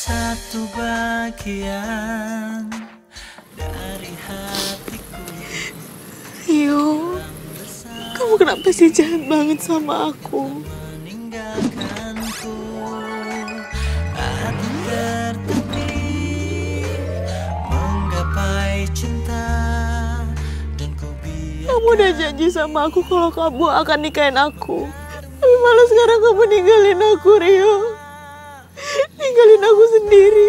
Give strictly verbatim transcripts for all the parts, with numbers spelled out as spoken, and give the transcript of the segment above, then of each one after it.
satu bagian dari hatiku. Rio, kamu kenapa sih jahat banget sama aku? Meninggalkanku, hati tertatih menggapai cinta, dan ku biarkan. Kamu udah janji sama aku kalau kamu akan nikahin aku. Tapi malah sekarang kamu ninggalin aku, Rio. Ninggalin aku sendiri.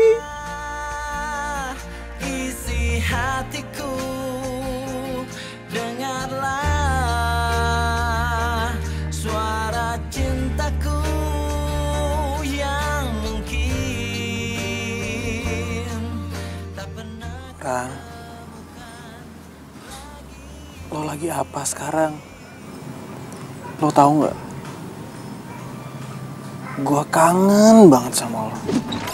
Isi hatiku, dengarlah suara cintaku yang mungkin tak pernah. Ran, lo lagi apa sekarang? Lo tahu nggak? Gua kangen banget sama lo.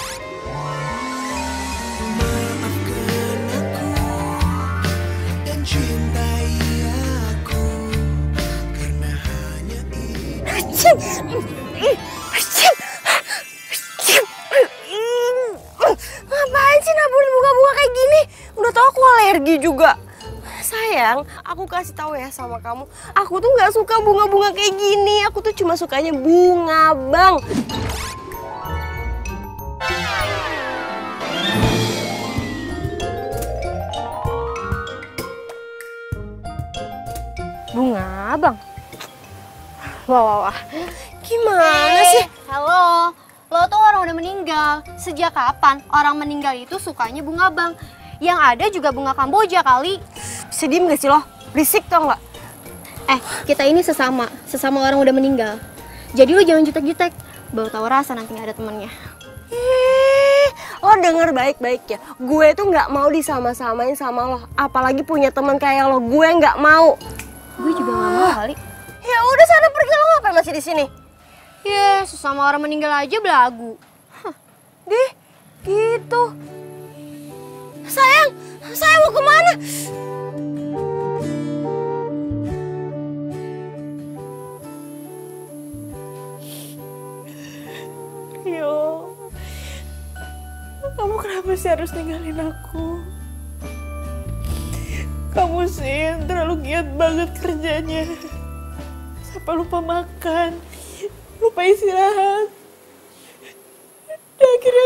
Maafkan aku dan cintai aku karena hanya ini. Acim! Acim! Acim! Ngapain sih nabur bunga-bunga kayak gini? Udah tau aku alergi juga. Sayang, aku kasih tahu ya sama kamu, aku tuh nggak suka bunga-bunga kayak gini. Aku tuh cuma sukanya bunga bang. Bunga bang. Wah, wah, wah. Gimana hey, sih? Halo, lo tuh orang udah meninggal. Sejak kapan orang meninggal itu sukanya bunga bang? Yang ada juga bunga Kamboja kali. Bisa diem gak sih lo? Berisik tau nggak? Eh, kita ini sesama, sesama orang udah meninggal. Jadi lo jangan jutek-jutek, baru tahu rasa nanti nggak ada temennya. Ih, lo denger baik-baik ya. Gue tuh nggak mau disama-samain sama lo. Apalagi punya teman kayak lo. Gue nggak mau. Gue juga nggak mau kali. Ya udah sana pergi, lo ngapain masih di sini? Ya, sesama orang meninggal aja belagu. Hah, dih, gitu. Sayang, sayang mau kemana? Rio, kamu kenapa sih harus ninggalin aku? Kamu sih terlalu giat banget kerjanya. Sampai lupa makan, lupa istirahat. Dan akhirnya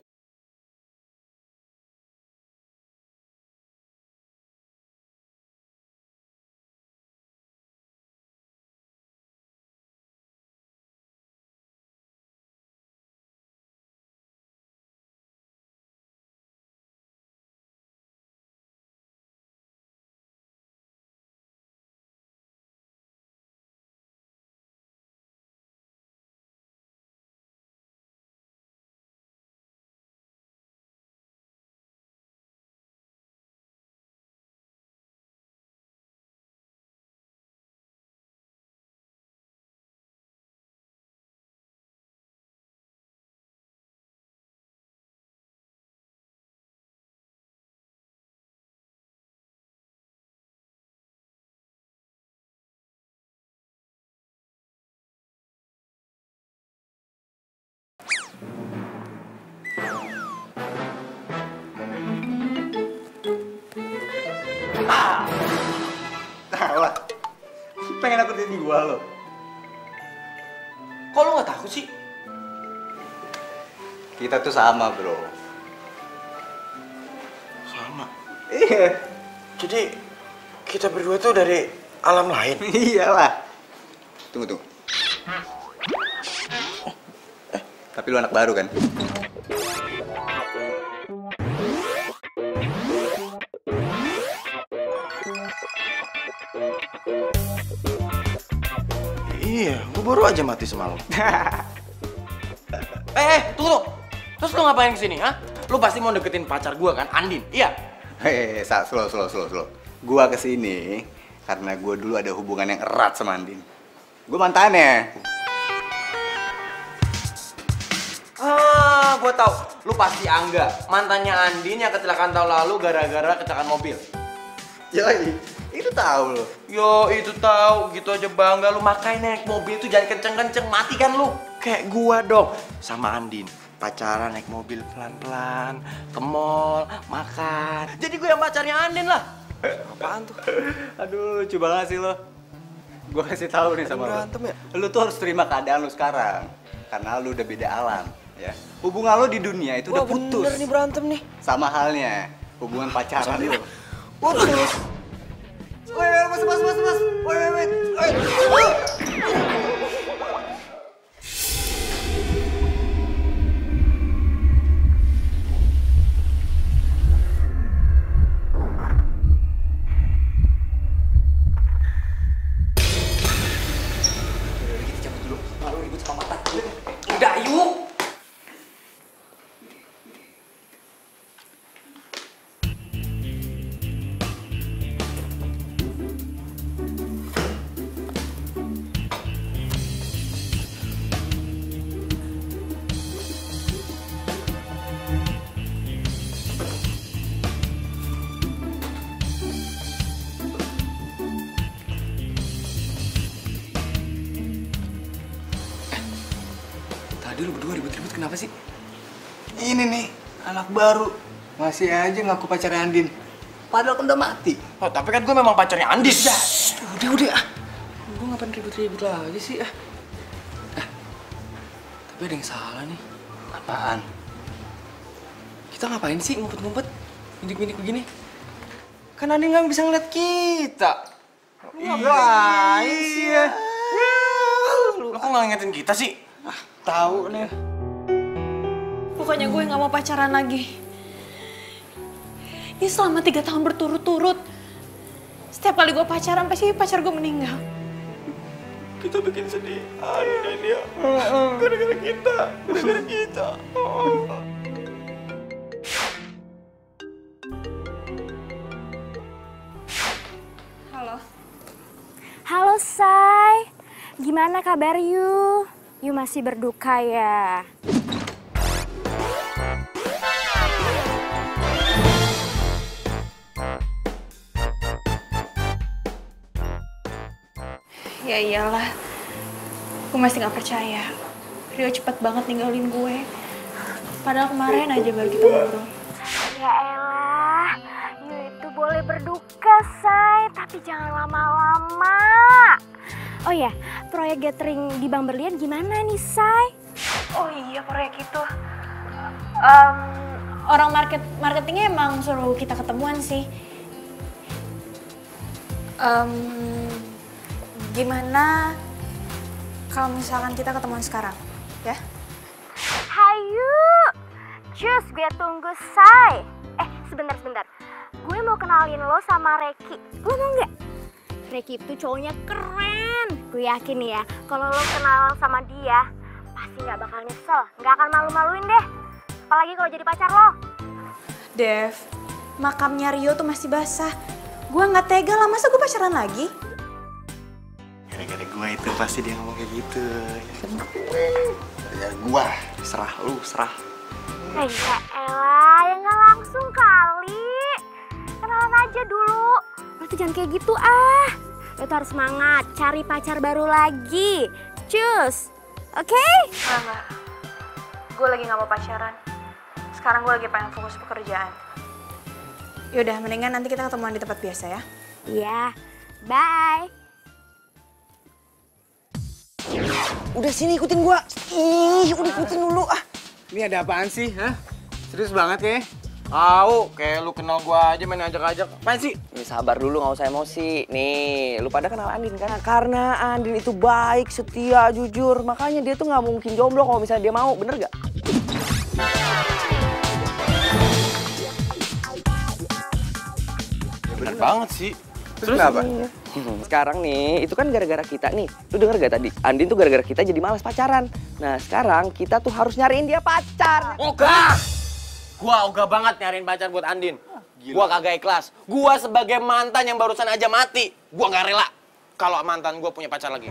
Salah. Pengen aku jadi gua lo. Kok lo gak takut sih? Kita tuh sama, bro. Sama. Iya. Jadi kita berdua tuh dari alam lain. Iyalah. Tunggu, tunggu. Eh, tapi lu anak baru kan? Iya, gue baru aja mati semalam. Eh, eh, tunggu, tunggu. Terus lu ngapain kesini, ha? Lu pasti mau deketin pacar gua kan, Andin? Iya? Hei, slow, slow, slow, slow. Gua kesini karena gua dulu ada hubungan yang erat sama Andin. Gua mantannya. Ah, gua tahu. Lu pasti Angga, mantannya Andin yang kecelakaan tahun lalu gara-gara kecelakaan mobil. Yoi, itu tahu lo. Yo, itu tahu, gitu aja bangga lu. Makanya naik mobil itu jangan kenceng-kenceng, mati kan lu. Kayak gua dong, sama Andin. pacaran naik mobil pelan-pelan, ke mall, makan. Jadi gue yang pacarnya Andin lah. Apaan tuh? Aduh, lucu banget sih lo. Gue kasih tahu nih sama berantem lo. ya? Lu tuh harus terima keadaan lu sekarang. Karena lu udah beda alam, ya. Hubungan lu di dunia itu Wah, udah putus. bener nih berantem nih. Sama halnya hubungan pacaran lu. Putus. Woi, mas, mas, mas, mas. Woi, woi, woi. Udah, yuk. Tadi lu berdua ribut-ribut kenapa sih? Ini nih, anak baru. Masih aja ngaku pacarnya Andin. Padahal kan udah mati. Oh, tapi kan gue memang pacarnya Andin. Udah, udah ah. Gue ngapain ribut-ribut lagi sih ah? Eh, tapi ada yang salah nih. Apaan? Kita ngapain sih ngumpet-ngumpet? Mindik-mindik begini? Kan Andin nggak bisa ngeliat kita. Ngapain sih ya? Lo kok nggak ngingetin kita sih? Tahu nih. Pokoknya gue nggak mau pacaran lagi. Ini selama tiga tahun berturut-turut. Setiap kali gue pacaran, pasti pacar gue meninggal. Kita bikin sedih Andin ya. Gara-gara kita. Gara-gara kita. Halo. Halo Say, gimana kabar you? You masih berduka ya? Ya iyalah, gue masih gak percaya. Rio cepet banget ninggalin gue. Padahal kemarin aja baru kita ngobrol. Ya elah, you itu boleh berduka Say, tapi jangan lama-lama. Oh ya, proyek gathering di Bang Berlian gimana nih Say? Oh iya, proyek itu. Um, orang market marketingnya emang suruh kita ketemuan sih. Um, gimana kalau misalkan kita ketemuan sekarang, ya? Hayu, cus gue tunggu Say. Eh sebentar-sebentar, gue mau kenalin lo sama Reki. Lo mau nggak? Reki itu cowoknya keren. Gue yakin ya, kalau lo kenal sama dia, pasti nggak bakal nyesel, nggak akan malu-maluin deh. Apalagi kalau jadi pacar lo. Dev, makamnya Rio tuh masih basah. Gue nggak tega lah, masa gue pacaran lagi? Gara-gara gue itu pasti dia ngomong kayak gitu. Ya kan gue. Gara-gara gue. Serah lu, serah. Eh ya elah, ya nggak langsung kali. Kenalan aja dulu. Lo tuh jangan kayak gitu ah. Lo tuh harus semangat, cari pacar baru lagi. Cus, oke? Okay? Enggak, enggak. Gue lagi nggak mau pacaran. Sekarang gue lagi pengen fokus pekerjaan. Yaudah, mendingan nanti kita ketemuan di tempat biasa ya. Iya, bye. Udah sini ikutin gua. Ih, udah ikutin dulu ah. Ini ada apaan sih, hah? Serius banget ya? Tahu, kayak lu kenal gua aja main ajak-ajak. Apaan sih? Nih sabar dulu, nggak usah emosi. Nih, lu pada kenal Andin kan? Karena Andin itu baik, setia, jujur. Makanya dia tuh nggak mungkin jomblo kalau misalnya dia mau, bener gak? Ya bener banget sih. Terus kenapa? Sekarang nih, itu kan gara-gara kita nih. Lu denger gak tadi? Andin tuh gara-gara kita jadi malas pacaran. Nah, sekarang kita tuh harus nyariin dia pacar. Ogah! Gua ogah banget nyariin pacar buat Andin. Gua kagak ikhlas. Gua sebagai mantan yang barusan aja mati, gua nggak rela kalau mantan gua punya pacar lagi.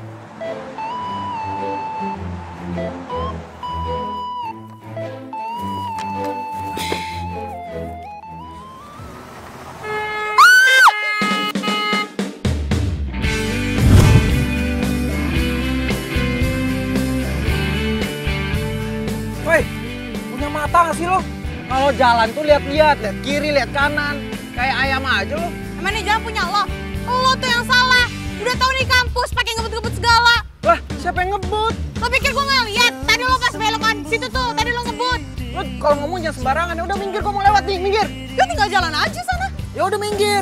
Woi, mata nggak sih lo? Kalau jalan tuh lihat-lihat, lihat kiri, lihat kanan. Kayak ayam aja lo. Emang ini jalan punya lo? Lo tuh yang salah. Udah tau nih kampus pakai ngebut-ngebut segala. Lah, siapa yang ngebut? Lo pikir gue nggak lihat? Tadi lo pas belokan situ tuh, tadi lo ngebut. Lo kalau ngomong jangan sembarangan. Ya udah minggir, gue mau lewat nih, minggir. Lo tinggal jalan aja sana. Ya udah minggir.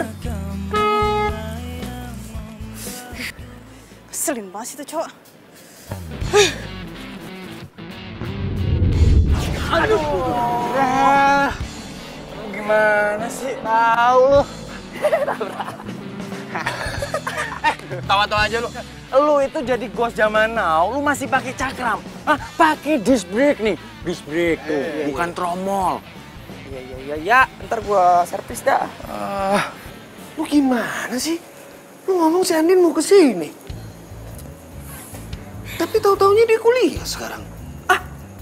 Keselin banget sih tuh cowok. Aduh. Ah, gimana sih? Tahu lu. Eh, tawa-tawa aja lu. Lu itu jadi ghost zaman now, lu masih pakai cakram. Ah, pakai disc brake nih. Disc brake tuh, eh, bukan iya. Tromol. Iya, iya, iya, ya. Ntar gua servis dah. Ah, lu gimana sih? Lu ngomong si Andin mau ke sini. Tapi tahu-taunya dia kuliah sekarang. Ah.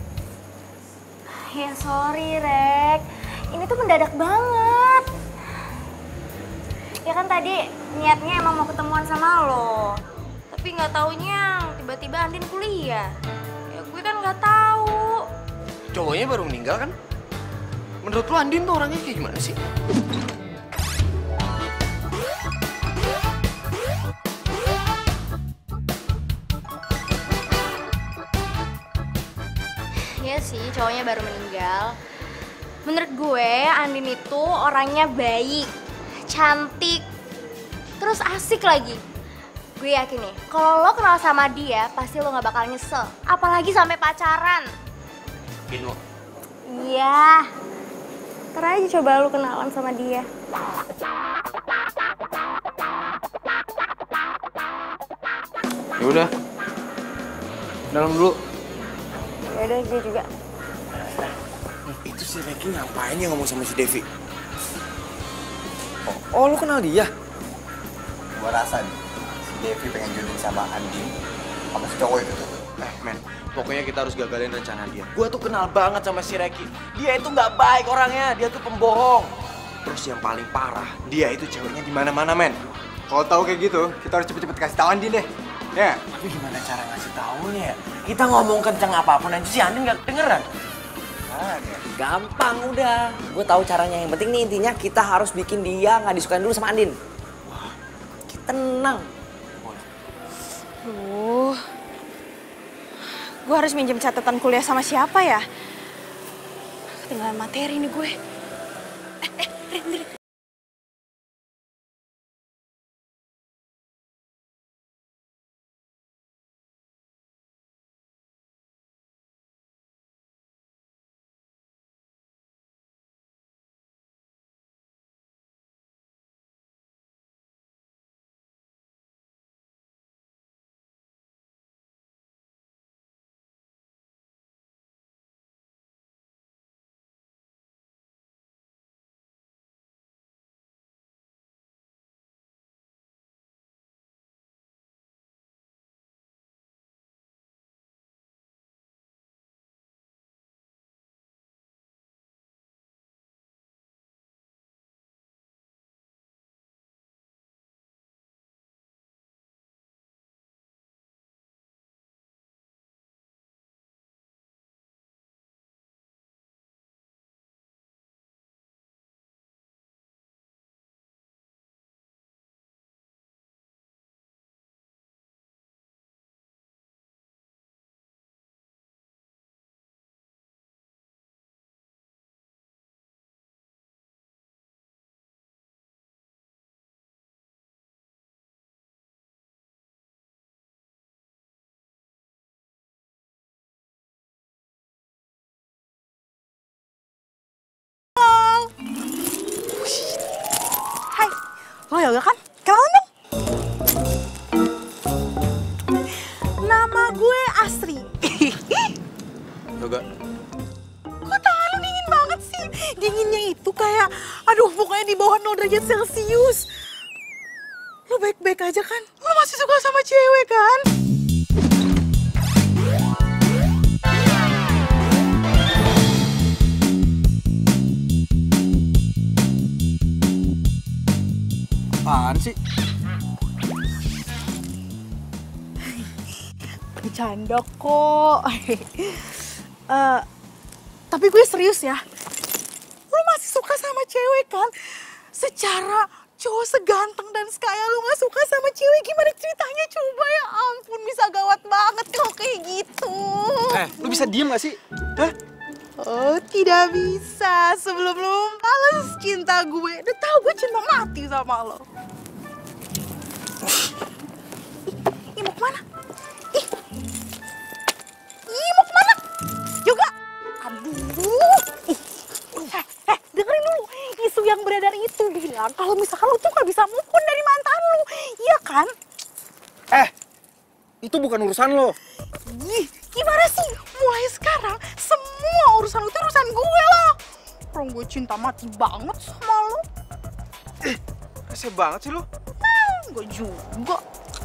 Ya sorry, Rek. Ini tuh mendadak banget. Ya kan tadi niatnya emang mau ketemuan sama lo. Tapi nggak taunya tiba-tiba Andin kuliah. Ya gue kan nggak tahu. Cowoknya baru meninggal kan? Menurut lu Andin tuh orangnya kayak gimana sih? Iya sih, cowoknya baru meninggal. Menurut gue, Andin itu orangnya baik, cantik, terus asik lagi. Gue yakin nih, kalau lo kenal sama dia, pasti lo gak bakal nyesel. Apalagi sampai pacaran. Yakin lo? Iya. Ntar aja coba lo kenalan sama dia. Ya udah. Dalam dulu. Yaudah, gue juga. Itu si Reki ngapain ya ngomong sama si Devi? Oh, oh lu kenal dia? Gua rasa nih, si Devi pengen jodohin sama Andin sama si cowok itu tuh. Eh men, pokoknya kita harus gagalin rencana dia. Gua tuh kenal banget sama si Reki. Dia itu nggak baik orangnya, dia tuh pembohong. Terus yang paling parah, dia itu ceweknya di mana-mana men. Kalau tahu kayak gitu, kita harus cepet-cepet kasih tahu Andin deh. Ya. Tapi gimana cara ngasih taunya ya? Kita ngomong kencang apapun aja si Andin nggak kedengeran. Gampang udah, gue tahu caranya. Yang penting nih intinya kita harus bikin dia nggak disukain dulu sama Andin. Wah, tenang. Duh, gue harus minjem catatan kuliah sama siapa ya? Ketinggalan materi nih gue. Eh, eh, Rin, Rin. Lo Yoga kan? Kenalan dong. Nama gue Asri. Yoga. Kok tangan lu dingin banget sih? Dinginnya itu kayak, aduh pokoknya di bawah nol derajat Celcius. Lo baik-baik aja kan? Lo masih suka sama cewek kan? Apaan sih? Bercanda kok. uh, tapi gue serius ya. Lu masih suka sama cewek kan? Secara cowok seganteng dan sekaya lu gak suka sama cewek, gimana ceritanya coba? Ya ampun, bisa gawat banget kalau kayak gitu. Eh, lu bisa diem gak sih? Hah? Oh, tidak bisa. Sebelum lu balas cinta gue, udah tau gue cinta mati sama lo. Ih, ih mau kemana? Ih, ih mau kemana? Juga. Aduh. Ih. Eh, eh, dengerin dulu. Isu yang beredar itu bilang kalau misalkan lu tuh gak bisa move on dari mantan lu. Iya kan? Eh, itu bukan urusan lo. Ih, gimana sih? Mulai sekarang semua urusan lu itu urusan gue lah. Orang gue cinta mati banget sama lu. Eh, rese banget sih lu. Gue juga.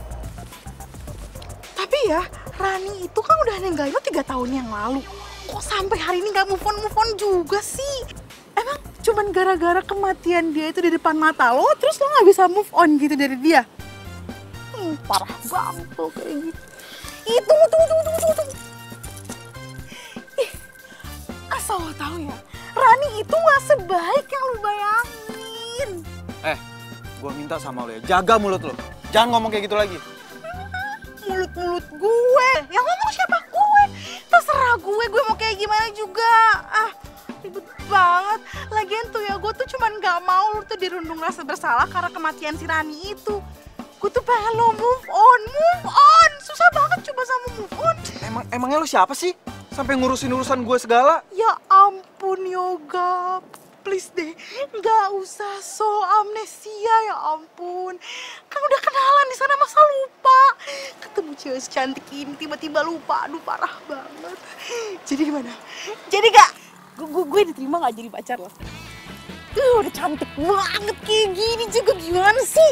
Tapi ya, Rani itu kan udah ninggalin lo tiga tahun yang lalu. Kok sampai hari ini gak move on move on juga sih? Emang cuman gara-gara kematian dia itu di depan mata lo, terus lo gak bisa move on gitu dari dia? Hmm, parah banget lo kayak gitu. Ih, tunggu, tunggu, tunggu, tunggu, tunggu, tunggu. Ih, asal lo tau ya, Rani itu gak sebaik yang lo bayangin. Eh, gua minta sama lo ya, jaga mulut lo. Jangan ngomong kayak gitu lagi. Mulut-mulut gue, yang ngomong siapa? Gue. Terserah gue, gue mau kayak gimana juga. Ah, ribet banget. Lagian tuh ya, gue tuh cuman gak mau lu tuh dirundung rasa bersalah karena kematian si Rani itu. Gue tuh pengen lo move on, move on. Susah banget coba sama move on. Emang emangnya lu siapa sih? Sampai ngurusin urusan gue segala? Ya ampun Yoga, please deh, nggak usah so amnesia, ya ampun. Kan udah kenalan di sana masa lupa. Ketemu cewek secantik ini tiba-tiba lupa, aduh parah banget. Jadi gimana? Jadi gak? Gue gue diterima gak jadi pacar lo? Tuh udah cantik banget kayak gini juga, gimana sih?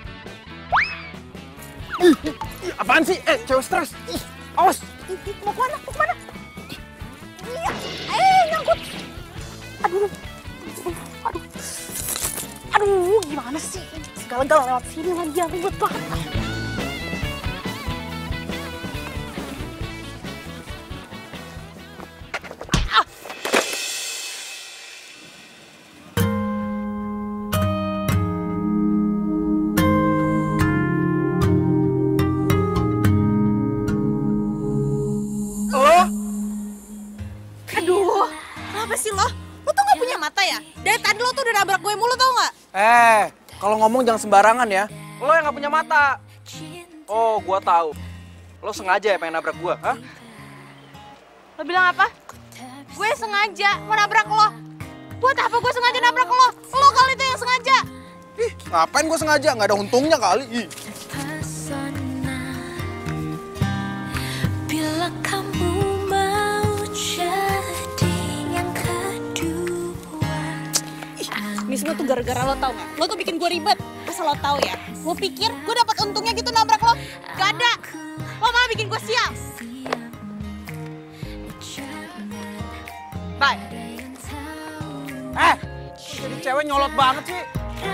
Ih, ih, apaan sih? Eh, cewek stres. Ih, awas. Ih, ih, mau kemana? Mau kemana? Iya, eh nyangkut. Aduh, aduh, aduh, gimana sih? Segala-gala lewat sini lagi, yang ribet banget. Eh, kalau ngomong jangan sembarangan ya. Lo yang nggak punya mata. Oh, gua tahu. Lo sengaja ya pengen nabrak gua, hah? Lo bilang apa? Gue sengaja mau nabrak lo. Buat apa gue sengaja nabrak lo? Lo kali itu yang sengaja. Ih, ngapain gua sengaja? Nggak ada untungnya kali. Ih. Bila kamu mau jadi yang kedua. Ini semua tuh gara-gara lo, tau gak? Lo tuh bikin gue ribet. Asal lo tau ya, lo pikir gue dapat untungnya gitu nabrak lo? Gak ada. Lo malah bikin gue sial. Bye. Eh, jadi cewek nyolot banget sih.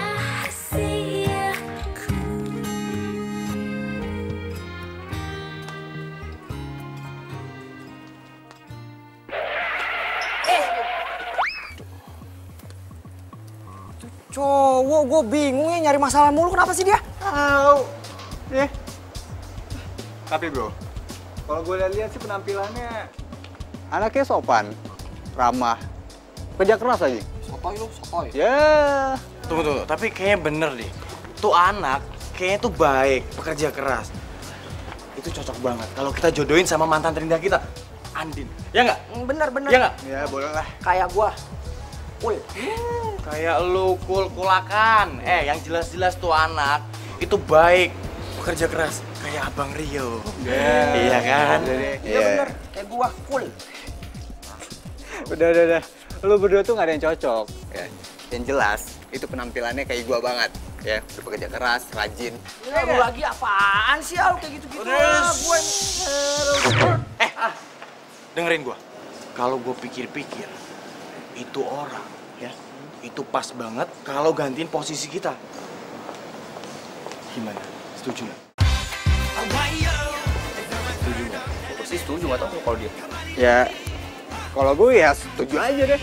Cowok, gue bingung ya nyari masalah mulu, kenapa sih dia? Tahu. Eh. Tapi bro, kalau gue lihat sih penampilannya anaknya sopan, ramah, kerja keras lagi. Sotoy lu, sotoy. Ya. Tunggu, tunggu. Tapi kayaknya bener deh. Tuh anak kayaknya tuh baik, pekerja keras. Itu cocok banget kalau kita jodohin sama mantan terindah kita, Andin. Ya nggak? Bener, bener. Ya nggak? Ya boleh lah. Kayak gua. Cool. Kayak lu kul-kulakan. Eh, yang jelas-jelas tuh anak itu baik, pekerja keras. Kayak Abang Rio. Yeah. Iya kan? Iya Iya. bener, kayak gua, cool. Udah, udah, udah. Lu berdua tuh gak ada yang cocok. Ya. Yang jelas, itu penampilannya kayak gua banget. Ya, udah pekerja keras, rajin. Ya, lu lagi apaan sih, Al? Kayak gitu-gitu. Udah. Ah, gua Eh, ah, dengerin gua. Kalau gua pikir-pikir, itu orang, ya, itu pas banget kalau gantiin posisi kita. Gimana? Setuju nggak? Setuju nggak? Gua sih setuju, nggak tahu kalau dia. Ya, Kalau gue ya setuju aja deh.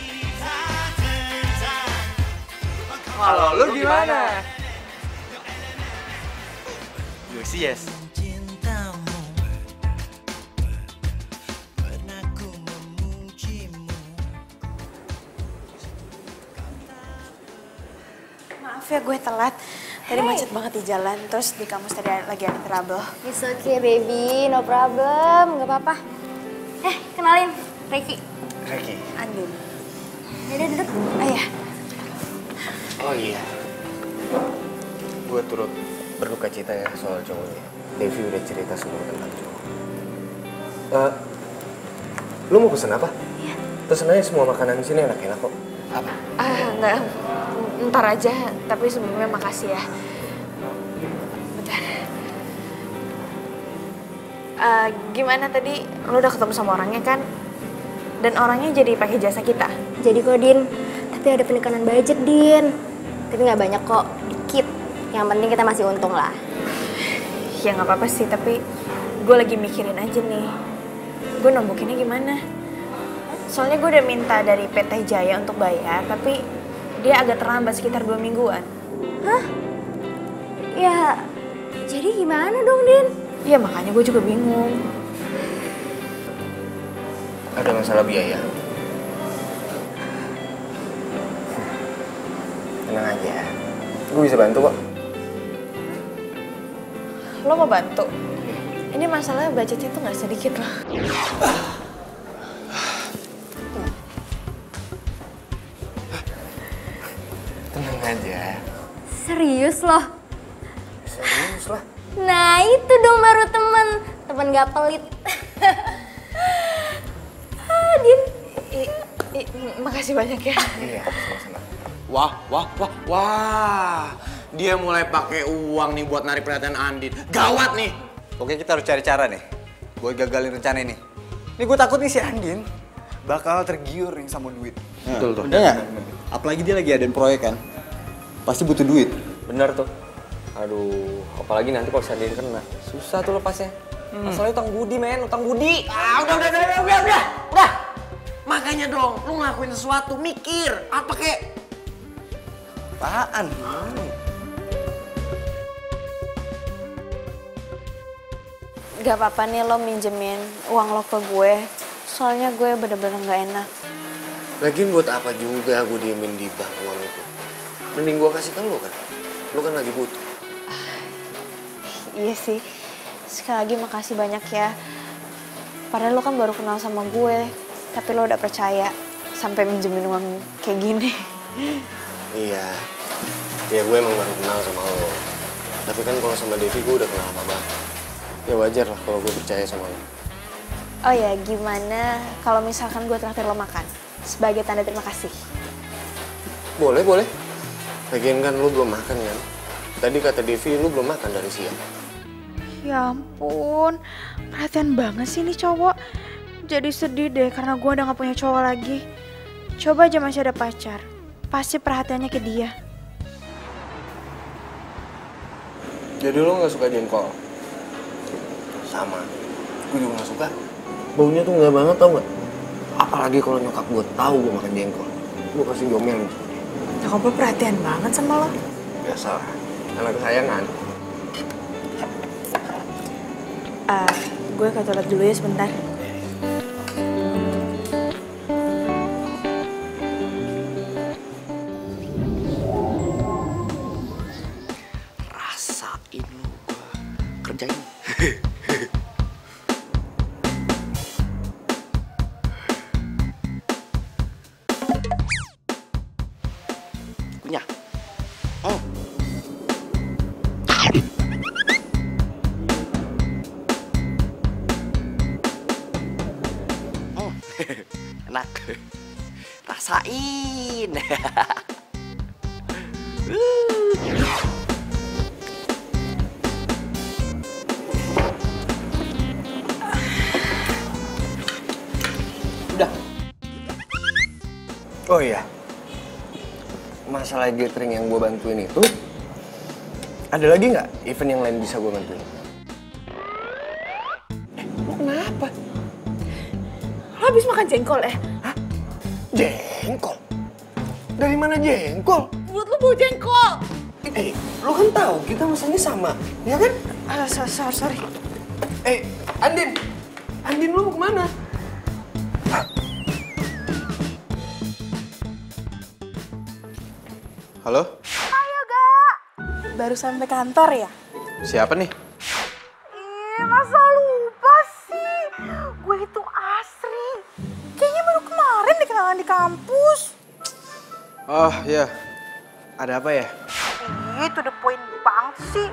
Kalau lu gimana? Gue sih yes. Maaf ya gue telat. Tadi macet banget di jalan, terus di kampus tadi lagi ada trouble. It's okay baby, no problem, nggak apa-apa. Eh, kenalin, Reiki. Reiki. Andin. Yaudah duduk. Oh ya, Oh iya. Gue turut berduka cita ya soal cowoknya. Devi udah cerita semua tentang cowok. Uh, lu mau pesen apa? Iya. Pesen aja semua makanan di sini enak-enak kok. Apa? ah enggak, ntar aja. Tapi sebelumnya makasih ya. Bentar. Uh, gimana tadi? Lu udah ketemu sama orangnya kan? Dan orangnya jadi pakai jasa kita. Jadi kok Din, tapi ada penekanan budget Din. Tapi nggak banyak kok, dikit. Yang penting kita masih untung lah. Ya nggak apa-apa sih, tapi gue lagi mikirin aja nih. Gue nombokinnya gimana? Soalnya gue udah minta dari P T Jaya untuk bayar, tapi dia agak terlambat sekitar dua mingguan. Hah? Ya, jadi gimana dong Din? Iya makanya gue juga bingung. Ada masalah biaya. Tenang aja, gue bisa bantu kok. Lo mau bantu? Ini masalahnya budgetnya tuh nggak sedikit loh. Tenang aja. Serius loh? Serius lah. Nah itu dong baru temen, temen gak pelit. Ah, Din. I, i, makasih banyak ya. Iya, sama-sama. Wah, wah, wah, wah. Dia mulai pakai uang nih buat narik perhatian Andin. Gawat nih. Oke, kita harus cari cara nih buat gagalin rencana ini. Ini gue takut nih si Andin bakal tergiur yang sama duit. Betul tuh. Bener nggak? Apalagi dia lagi adain proyek kan, pasti butuh duit. Bener tuh. Aduh, apalagi nanti kalau Sandin kena. Susah tuh lepasnya. Hmm. Masalahnya utang budi, men. Utang budi. Ah, udah, udah, udah, udah, udah, udah, udah. Makanya dong, lu ngelakuin sesuatu, mikir. Apa kek? Apaan? Hmm. Gak apa-apa nih lo minjemin uang lo ke gue. Soalnya gue bener-bener gak enak. Lagian buat apa juga gue diemin di bank uang itu? Mending gue kasih ke lu kan. Lu kan lagi butuh. Iya sih. Sekali lagi makasih banyak ya. Padahal lo kan baru kenal sama gue. Tapi lo udah percaya sampai minjemin uang kayak gini. Iya. Ya gue emang baru kenal sama lo. Tapi kan kalau sama Devi gue udah kenal lama banget. Ya wajar lah kalau gue percaya sama lo. Oh ya, gimana kalau misalkan gue traktir lo makan? Sebagai tanda terima kasih. Boleh, boleh. Lagian kan lu belum makan kan? Tadi kata Devi lu belum makan dari siang. Ya ampun, perhatian banget sih nih cowok. Jadi sedih deh karena gue udah gak punya cowok lagi. Coba aja masih ada pacar, pasti perhatiannya ke dia. Jadi lu gak suka jengkol? Sama, gue juga gak suka. Baunya tuh gak banget tau gak? Apalagi kalau nyokap gue tahu gue makan jengkol. Gue pasti diomelin. Nyokap lo perhatian banget sama lo. Biasa lah, anak kesayangan. Uh, gue ke toilet dulu ya sebentar. Rasain lu gue kerjain. Punya. Oh. Oh. Enak. Rasain. Udah. Oh iya. Masalah gathering yang gue bantuin itu, ada lagi nggak event yang lain bisa gue bantuin? Eh, lo kenapa? Lo Lo habis makan jengkol ya? Hah? Jengkol? Dari mana jengkol? Mulut lo bau jengkol. Eh, lo kan tahu kita mesennya sama, ya kan? Ah, sorry, sorry, sorry. Eh, Andin, Andin lu mau kemana? Halo? Ayo, Gak. Baru sampai kantor ya? Siapa nih? Ih, masa lupa sih? Gue itu Asri. Kayaknya baru kemarin dikenalan di kampus. Oh, iya. Ada apa ya? Ih, to the point banget sih.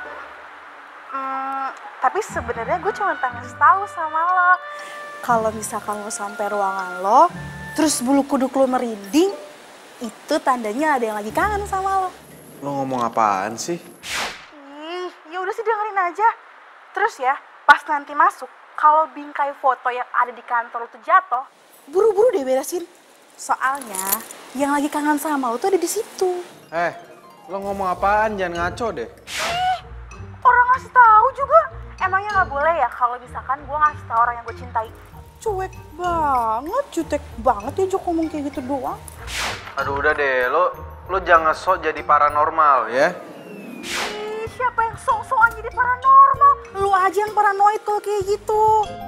Hmm, tapi sebenarnya gue cuma pengen ngasih tahu sama lo. Kalau misalkan lo sampai ruangan lo, terus bulu kuduk lo merinding, itu tandanya ada yang lagi kangen sama lo. Lo ngomong apaan sih? Ih, ya udah sih dengerin aja. Terus ya, pas nanti masuk, kalau bingkai foto yang ada di kantor lo tuh jatuh, buru-buru deh beresin. Soalnya yang lagi kangen sama lo tuh ada di situ. Eh, lo ngomong apaan? Jangan ngaco deh. Ih, orang ngasih tahu juga. Emangnya nggak boleh ya kalau misalkan gue ngasih tahu orang yang gue cintai? Cuek banget, jutek banget ya Jok ngomong kayak gitu doang. Aduh udah deh, lo lo jangan sok jadi paranormal ya. Ih, siapa yang sok-sokan jadi paranormal? Lu aja yang paranoid kalau kayak gitu.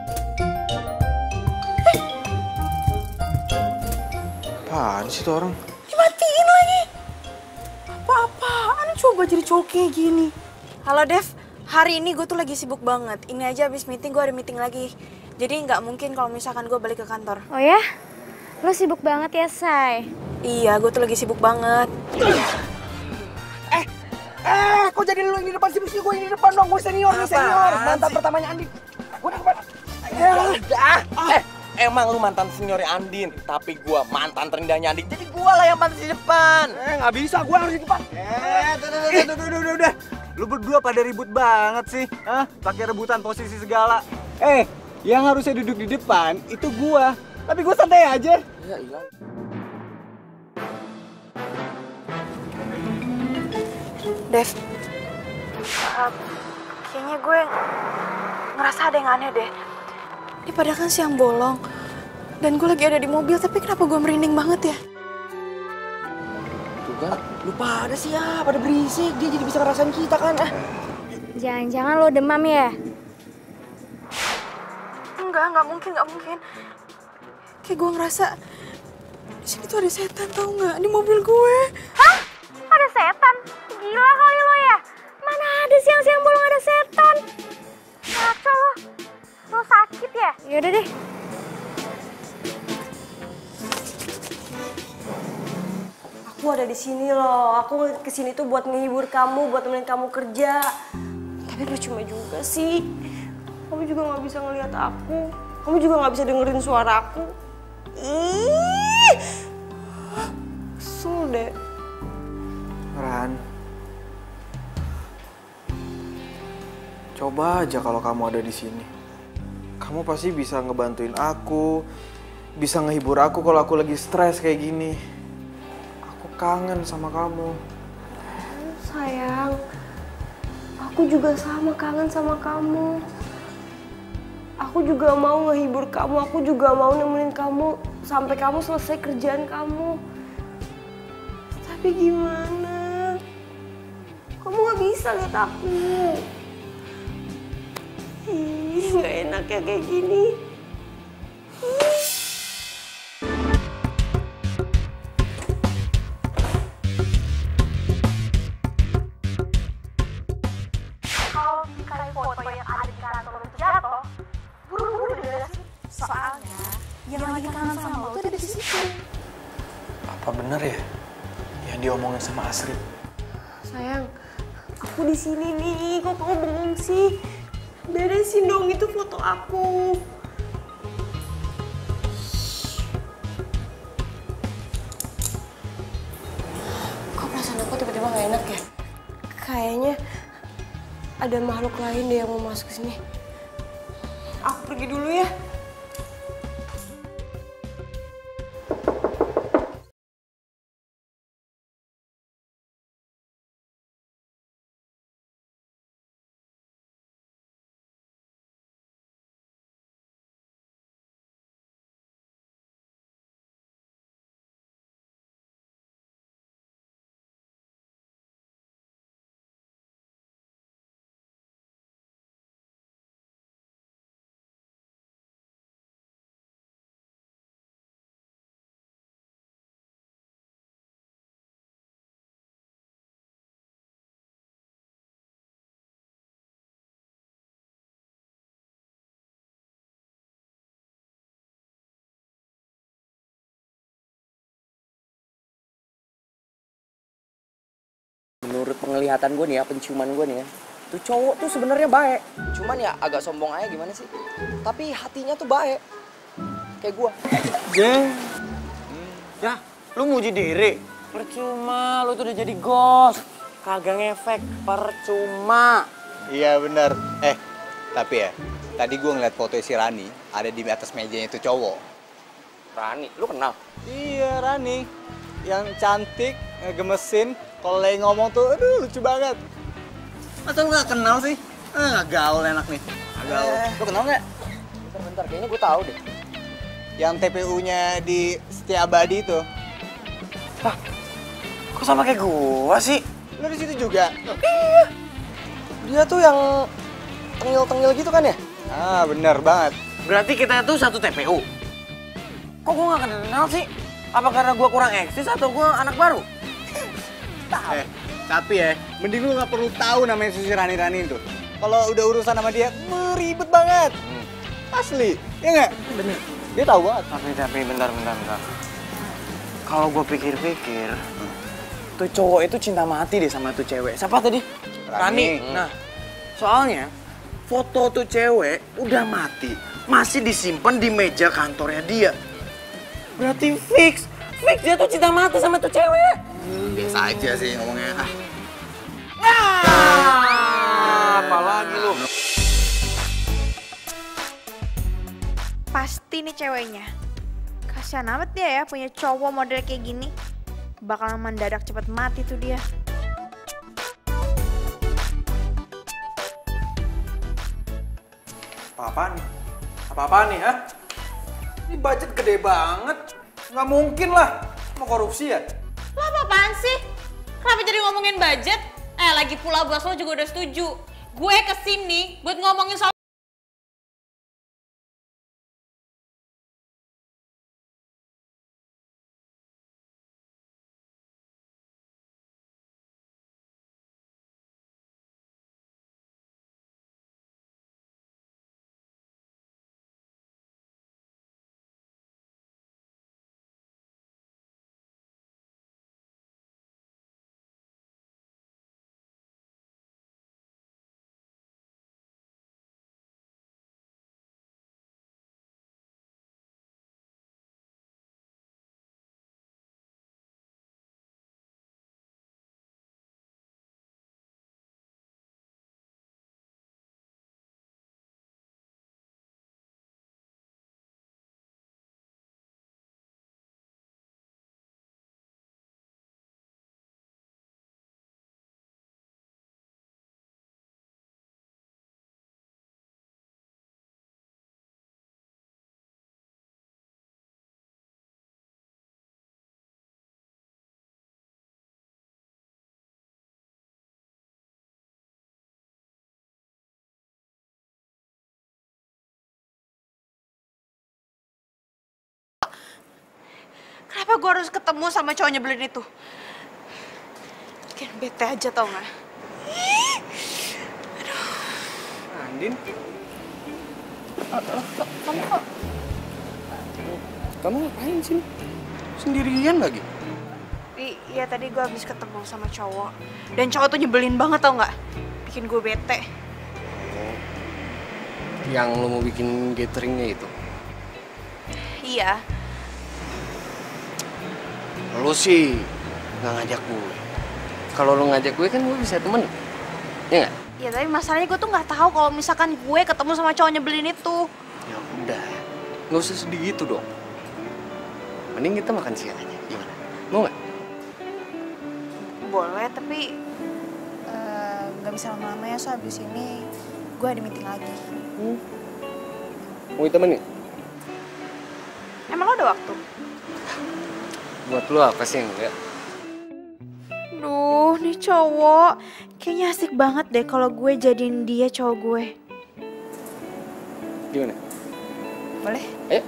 Eh. Apaan sih tuh orang? Dimatiin lagi. Apa-apaan coba jadi cowok kayak gini. Halo Dev, hari ini gue tuh lagi sibuk banget. Ini aja abis meeting gue ada meeting lagi. Jadi nggak mungkin kalau misalkan gue balik ke kantor. Oh ya? Lo sibuk banget ya, Say? Iya, gue tuh lagi sibuk banget. Eh, eh, kok jadi lu yang di depan sih? Mesti gue yang di depan dong, gue senior nih, senior. Mantan pertamanya Andin. Gue di depan. Eh, eh, emang lu mantan seniornya Andin, tapi gue mantan terindahnya Andin. Jadi gue lah yang pantas di depan. Eh, nggak bisa, gue harus di depan. Eh, udah, udah, udah, udah, udah, udah. Lu berdua pada ribut banget sih, hah? Pakai rebutan posisi segala. Eh, yang harusnya duduk di depan itu gua, tapi gua santai aja. Ya ilah. Dev, uh, kayaknya gue ngerasa ada yang aneh deh. Ini padahal kan siang bolong, dan gue lagi ada di mobil, tapi kenapa gue merinding banget ya? Tuh kan, lu pada sih ya, pada berisik. Dia jadi bisa ngerasain kita kan. Ah. Jangan-jangan lo demam ya? Enggak, enggak mungkin, enggak mungkin. Kayak gue ngerasa di sini tuh ada setan, tau nggak? Di mobil gue. Hah? Ada setan? Gila kali lo ya? Mana ada siang-siang bolong ada setan? Ngaco lo. Lo sakit ya? Yaudah deh. Aku ada di sini loh. Aku kesini tuh buat menghibur kamu, buat temenin kamu kerja. Tapi percuma juga sih. Kamu juga nggak bisa ngelihat aku. Kamu juga nggak bisa dengerin suara aku. Ih, kesel deh. Ran, coba aja kalau kamu ada di sini. Kamu pasti bisa ngebantuin aku, bisa ngehibur aku kalau aku lagi stres kayak gini. Aku kangen sama kamu. Sayang, aku juga sama kangen sama kamu. Aku juga mau ngehibur kamu, aku juga mau nemenin kamu sampai kamu selesai kerjaan kamu. Tapi gimana? Kamu gak bisa lihat aku. Ih, gak enak ya kayak gini. Ih. Kalau bingkai foto yang ada di kantor lo tuh jatuh, buru-buru deh beresin. Soalnya yang lagi kangen sama lo tuh ada di situ. Apa bener ya yang diomongin sama Asri? Sayang, aku di sini nih. Kok kamu bengong sih? Beresin dong itu foto aku. Kok perasaan aku tiba-tiba gak enak ya? Kayaknya ada makhluk lain deh yang mau masuk ke sini. Aku pergi dulu ya. penglihatan gue nih ya, penciuman gue nih ya, tuh cowok tuh sebenarnya baik. Cuman ya agak sombong aja gimana sih. Tapi hatinya tuh baik. Kayak gue. Jeng. Ya, lu muji diri. Percuma, lu tuh udah jadi ghost. Kagak ngefek, percuma. Iya bener. Eh, tapi ya, tadi gue ngeliat foto si Rani ada di atas mejanya itu cowok. Rani, lu kenal? Iya, Rani. Yang cantik, ngegemesin, kalau lagi ngomong tuh, aduh lucu banget. Masa lu gak kenal sih? Eh, gak gaul enak nih. Gak gaul. Eh. Lu kenal gak? Bentar-bentar, kayaknya gue tahu deh. Yang T P U-nya di Setiabadi itu. Hah? Kok sama kayak gua sih? Lu di situ juga? Iya. Dia tuh yang tengil-tengil gitu kan ya? Ah, bener banget. Berarti kita tuh satu T P U. Kok gua gak kenal sih? Apa karena gua kurang eksis atau gua anak baru? Eh, tapi ya, mending lu gak perlu tahu namanya si Rani-Rani itu. Kalau udah urusan sama dia, meribet banget. Hmm. Asli, ya nggak? Bener. Dia tahu banget. Tapi, tapi, bentar, bentar, bentar. Kalau gua pikir-pikir, hmm. tuh cowok itu cinta mati deh sama tuh cewek. Siapa tadi? Rani. Rani. Nah, soalnya foto tuh cewek udah mati, masih disimpan di meja kantornya dia. Berarti fix, fix dia tuh cinta mati sama tuh cewek. Hmm, biasa aja sih ngomongnya. Ah. Nah, apalagi lu? Pasti nih ceweknya. Kasian amat dia ya punya cowok model kayak gini. Bakalan mendadak cepet mati tuh dia. Apa-apaan nih? Apa-apaan nih, ha? Ini budget gede banget. Nggak mungkin lah. Mau korupsi ya? Lo apa-apaan sih? Kenapa jadi ngomongin budget? Eh, lagi pula bos lo juga udah setuju. Gue kesini buat ngomongin soal... Kenapa gue harus ketemu sama cowok nyebelin itu? Bikin bete aja tau gak? Andin? Kamu kok? Kamu ngapain sih? Sendirian lagi? I- iya tadi gue habis ketemu sama cowok. Dan cowok tuh nyebelin banget tau gak? Bikin gue bete. Yang lo mau bikin gatheringnya itu? Iya. Lo sih nggak ngajak gue. Kalau lo ngajak gue kan gue bisa temen, ya nggak? Ya tapi masalahnya gue tuh nggak tahu kalau misalkan gue ketemu sama cowok nyebelin itu. Ya udah, nggak usah sedih gitu dong. Mending kita makan siang aja, gimana? Mau nggak? Boleh tapi eh, nggak bisa lama-lama ya, so abis ini gue ada meeting lagi. Hmm. Mau ditemenin? Emang lo ada waktu? Buat lo apa sih enggak? Duh, nih cowok kayaknya asik banget deh kalau gue jadiin dia cowok gue. Gimana? Boleh? Ayo.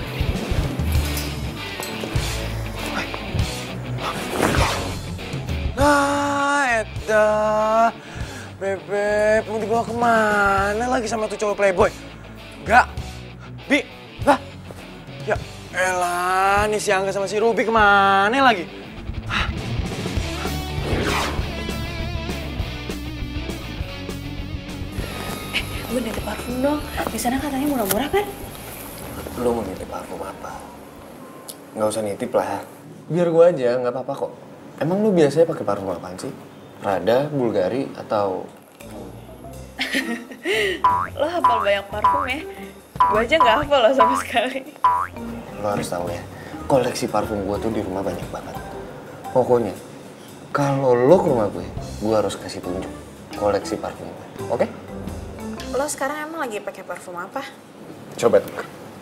Nah, Eta. Bebek, mau dibawa kemana lagi sama tuh cowok playboy? Enggak. Bi, lah. Ya elah, nih si Angga sama si Ruby kemana lagi? Hah? gue nitip parfum dong. Di sana katanya murah-murah kan? Lu mau nitip parfum apa? Nggak usah nitip lah. Biar gue aja, nggak apa-apa kok. Emang lu biasanya pakai parfum apaan sih? Prada, Bulgari, atau... Lo hafal banyak parfum ya? Gue aja nggak hafal lo sama sekali. Lo harus tahu ya, koleksi parfum gue tuh di rumah banyak banget. Pokoknya, kalau lo ke rumah gue, gue harus kasih tunjuk koleksi parfum gue, oke? Lo sekarang emang lagi pakai parfum apa? Coba tuh.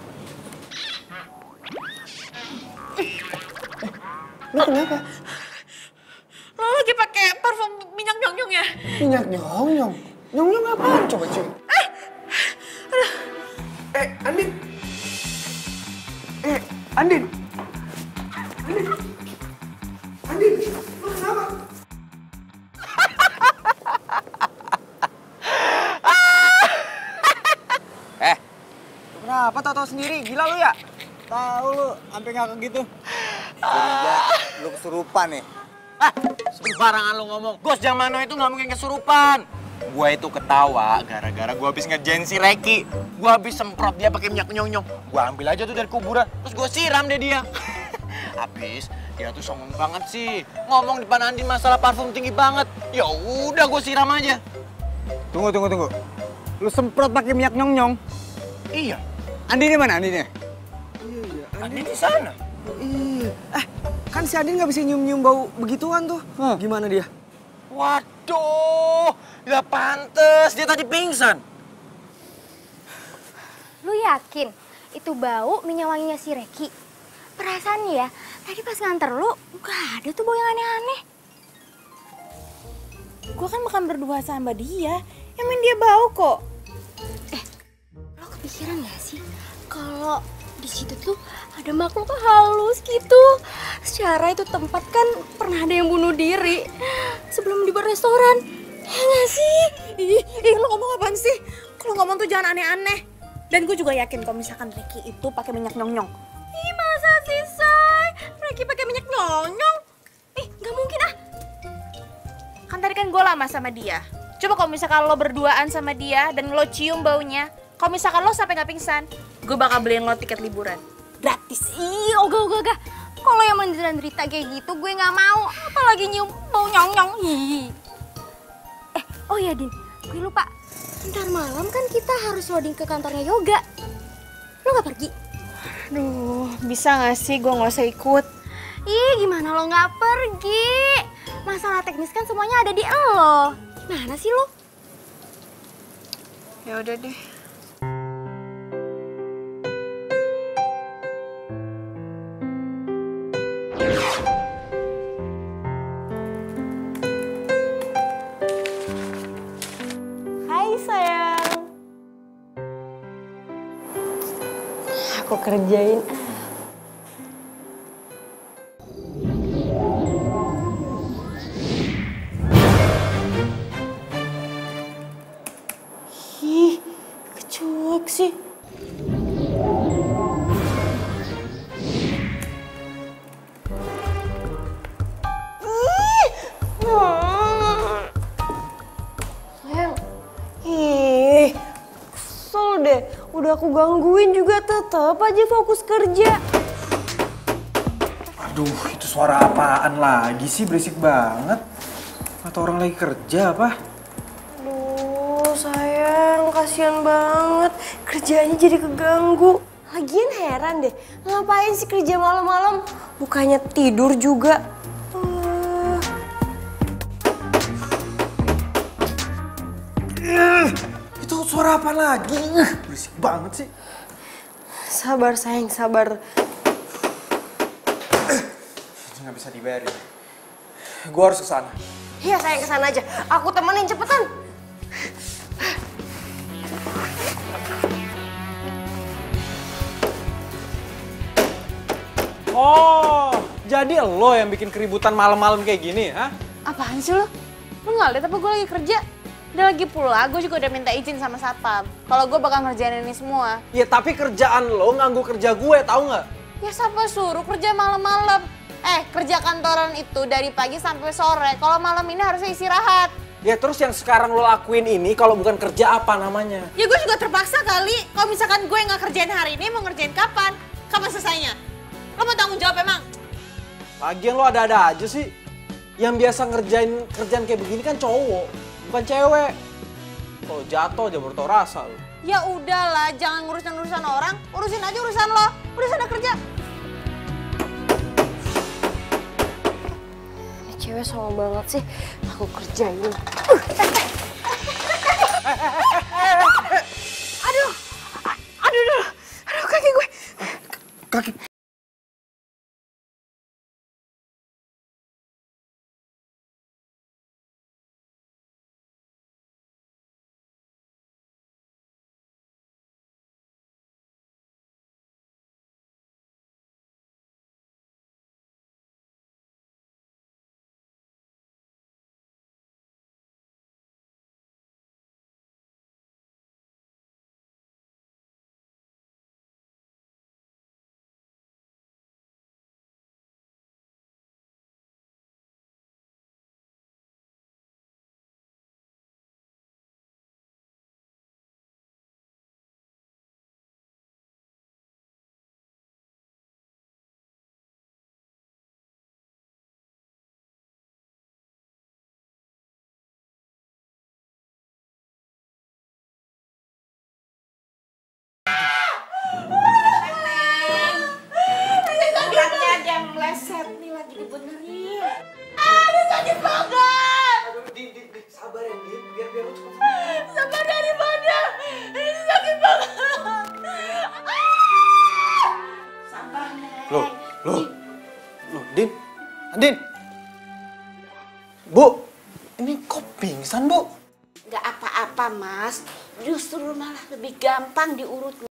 Lo kenapa? Lo lagi pakai parfum minyak nyong-nyong ya? Minyak nyong-nyong? Nyong-nyong apaan? Coba cium. Ah! Aduh. Eh, Andin! Eh, Andin! Andin! Andin! Lo kenapa? Eh, kenapa tau-tau sendiri? Gila lu ya? Tahu lu, sampai ngakak gitu. Curiga lu kesurupan nih. Ah, sembarangan lu ngomong. Gos Jamano itu nggak mungkin kesurupan. Gua itu ketawa gara-gara gua habis ngerjain si Reki. Gua habis semprot dia pakai minyak nyong-nyong. Gua ambil aja tuh dari kuburan, terus gua siram deh dia. Habis dia tuh songong banget sih. Ngomong depan Andin masalah parfum tinggi banget. Ya udah gua siram aja. Tunggu, tunggu, tunggu. Lu semprot pakai minyak nyong-nyong? Iya. Andinnya mana Andinnya? Andin di sana. Iya. Eh, kan si Andin nggak bisa nyium-nyium bau begituan tuh. Huh. Gimana dia? Waduh, ya pantes dia tadi pingsan. Lu yakin itu bau minyak wanginya si Reki? Perasaan ya, tadi pas nganter lu gak ada tuh bau yang aneh-aneh. Gue kan makan berdua sama dia, emang dia bau kok. Eh, lo kepikiran gak sih kalau di situ tuh ada makhluk halus gitu. Secara itu tempat kan pernah ada yang bunuh diri sebelum dibuat restoran. Ya gak sih? Ih, ih lo ngomong apaan sih? Kalau ngomong tuh jangan aneh-aneh. Dan gue juga yakin kalau misalkan Reki itu pakai minyak nyong-nyong. Ih, masa sih, Say? Reki pakai minyak nyong-nyong? Ih, gak mungkin ah. Kan tadi kan gue lama sama dia. Coba kalau misalkan lo berduaan sama dia dan lo cium baunya, kalau misalkan lo sampai nggak pingsan, gue bakal beliin lo tiket liburan. Gratis. Ih, ogah-ogah. Kalau yang menderita kayak gitu gue nggak mau. Apalagi nyium bau nyong-nyong. Ih. Eh, oh ya Din, gue lupa. Ntar malam kan kita harus loading ke kantornya Yoga. Lo nggak pergi? Aduh, bisa nggak sih gue nggak usah ikut? Ih, gimana lo nggak pergi? Masalah teknis kan semuanya ada di lo. Gimana sih lo? Ya udah deh. Hai sayang. Aku kerjain. Ih, kecuek sih. Sayang. Ih, kesel deh. Udah aku gangguin juga tetep aja fokus kerja. Aduh, itu suara apaan lagi sih? Berisik banget. Atau orang lagi kerja apa? Aduh, sayang, kasihan banget. Kerjanya jadi keganggu. Lagian heran deh, ngapain sih kerja malam-malam? Bukannya tidur juga. Uh. Uh, itu suara apa lagi? Uh, berisik banget sih. Sabar sayang, sabar. Nggak bisa dibiarin. Gue harus ke sana. Iya sayang, ke sana aja. Aku temenin, cepetan. Oh, jadi lo yang bikin keributan malam-malam kayak gini, ha? Apaan sih lo? Lo nggak lihat apa gue lagi kerja? Dan lagi pula gue juga udah minta izin sama satpam. Kalau gue bakal ngerjain ini semua. Ya tapi kerjaan lo nganggu kerja gue, tahu nggak? Ya siapa suruh kerja malam-malam? Eh, kerja kantoran itu dari pagi sampai sore. Kalau malam ini harusnya istirahat. Ya terus yang sekarang lo lakuin ini kalau bukan kerja apa namanya? Ya gue juga terpaksa kali. Kalau misalkan gue nggak kerjain hari ini, mau ngerjain kapan? Kapan selesainya? Lo mau tanggung jawab emang? Lagian lo ada-ada aja sih. Yang biasa ngerjain kerjaan kayak begini kan cowok, bukan cewek. Kalau jatuh aja baru tau rasa lo. Ya udahlah, jangan ngurusin urusan orang, urusin aja urusan lo. Udah sana kerja. Ini cewek sama banget sih, aku kerjain. Aduh, aduh, aduh, aduh kaki gue. Kaki. Loh, loh, loh, Din, Din, Bu, ini kok pingsan, Bu? Gak apa-apa, Mas. Justru malah lebih gampang diurut.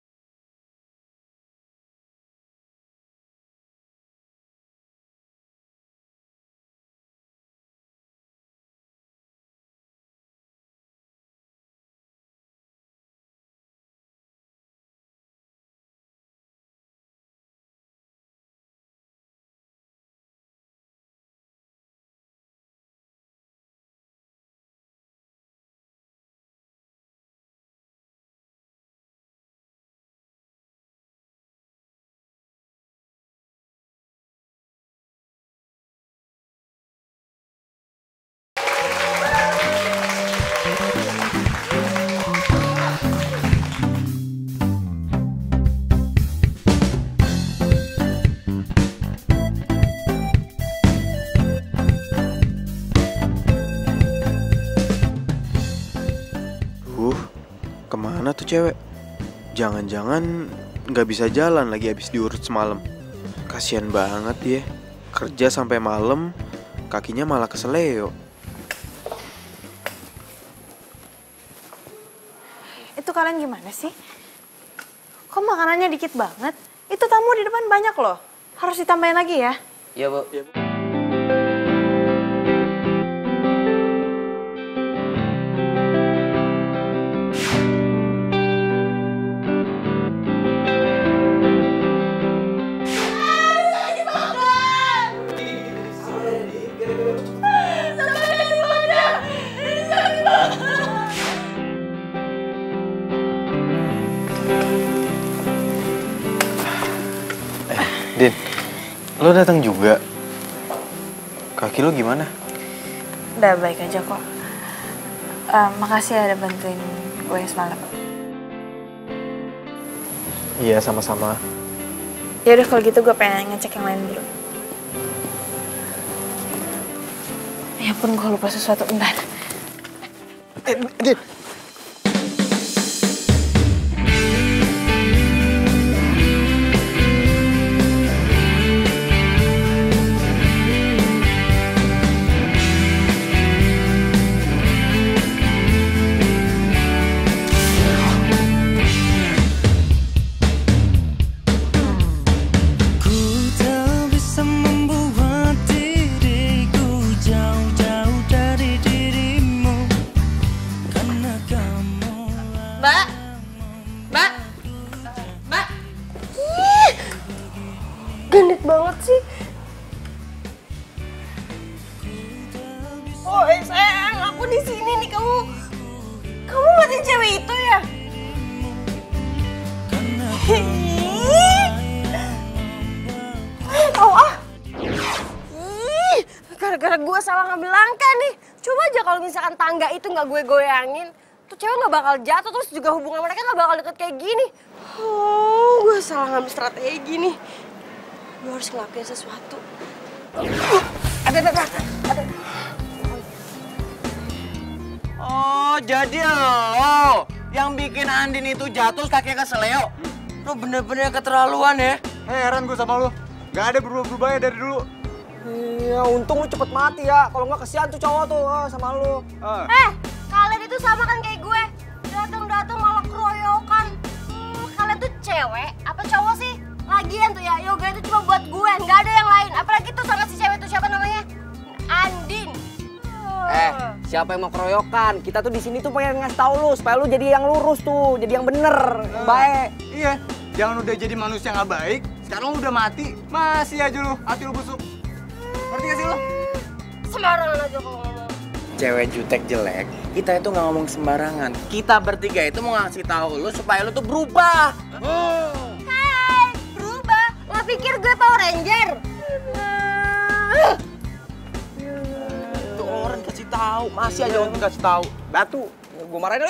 Kemana tuh cewek? Jangan-jangan nggak bisa jalan lagi habis diurut semalam. Kasian banget dia. Kerja sampai malam, kakinya malah keseleo. Itu kalian gimana sih? Kok makanannya dikit banget? Itu tamu di depan banyak loh. Harus ditambahin lagi ya? Iya, Bu. Iya, Bu. Din, lo datang juga. Kaki lo gimana? Udah baik aja kok. Uh, makasih ya udah bantuin gue semalam. Iya, sama-sama. Ya udah kalau gitu gue pengen ngecek yang lain dulu. Ya ampun, gue lupa sesuatu. Bentar. Eh, Din. Mbak, Mbak, Mbak. Ih, gendut banget sih. Oh, eh, sayang, aku aku di sini nih, kamu kamu ngeliatin cewek itu ya? Oh ah, ih, gara-gara gue salah ngambil langkah nih. Coba aja kalau misalkan tangga itu nggak gue goyangin, tuh cewek nggak bakal jatuh, terus juga hubungan mereka nggak bakal deket kayak gini. Oh, gue salah ngambil strategi gini. Gue harus ngelakuin sesuatu. Ada, ada, ada, ada. Oh, jadi lo yang bikin Andin itu jatuh kakinya ke seleo. Lo bener-bener keterlaluan ya. Heran gue sama lo. Gak ada berubah-berubahnya dari dulu. Iya, untung lu cepet mati ya. Kalau nggak kesian tuh cowok tuh ah, sama lu. Ah. Eh, kalian itu sama kan kayak gue. Datang-datang malah keroyokan. Hmm, kalian tuh cewek apa cowok sih? Lagian tuh ya, yoga itu cuma buat gue, nggak ada yang lain. Apalagi tuh sama si cewek itu siapa namanya? Andin. Eh, siapa yang mau keroyokan? Kita tuh di sini tuh pengen ngasih tahu lu supaya lu jadi yang lurus tuh, jadi yang bener, yang baik. Iya, jangan udah jadi manusia nggak baik. Sekarang lu udah mati, masih aja lu hati lu busuk. Ngerti gak sih lu? Sembarangan aja kalau ngomong. Cewek jutek jelek, kita itu nggak ngomong sembarangan. Kita bertiga itu mau ngasih tahu lu supaya lu tuh berubah. Hmm. Hai, berubah? Lo pikir gue Power Ranger? Tuh orang kasih tahu, masih aja untuk kasih tahu. Batu, Gue marahin.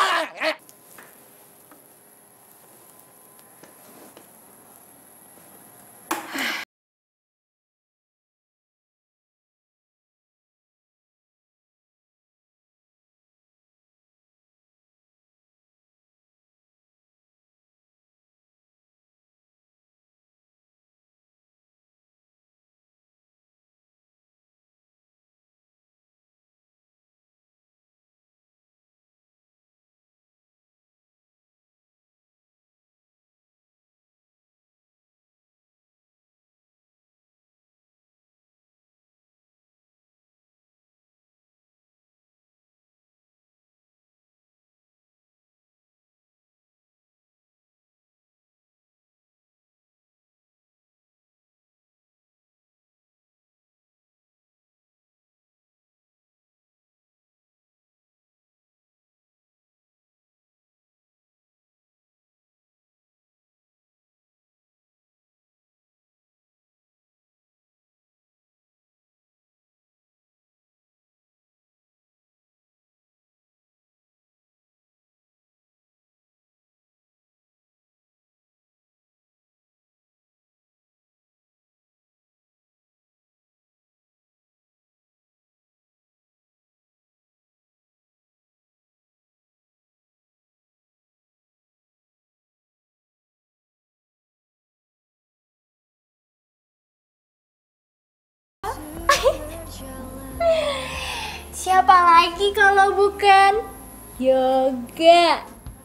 Siapa lagi kalau bukan Yoga?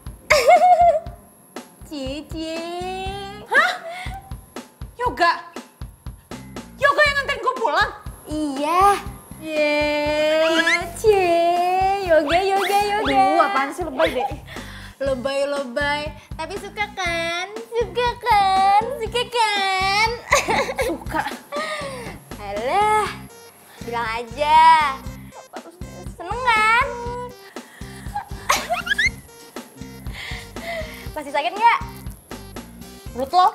Cici. Hah? Yoga? Yoga yang nganterin gue pulang? Iya. Yeay, cie. Yoga, yoga, yoga. Aduh, apaan sih lebay deh? Lebay-lebay. Tapi suka kan? Suka kan? Suka kan? Suka. Alah, bilang aja. Seneng kan? Masih sakit nggak? Perut lo?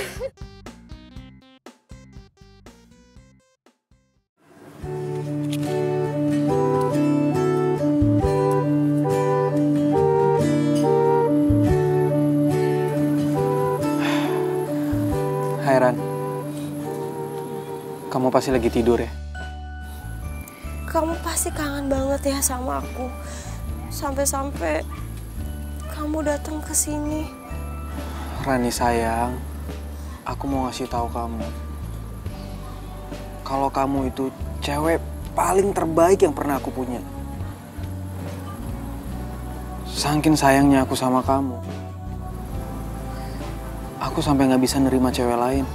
Hai Ran, kamu pasti lagi tidur ya? Kamu pasti kangen banget ya sama aku. Sampai-sampai kamu datang ke sini. Rani sayang, aku mau ngasih tahu kamu. Kalau kamu itu cewek paling terbaik yang pernah aku punya. Saking sayangnya aku sama kamu, aku sampai nggak bisa nerima cewek lain.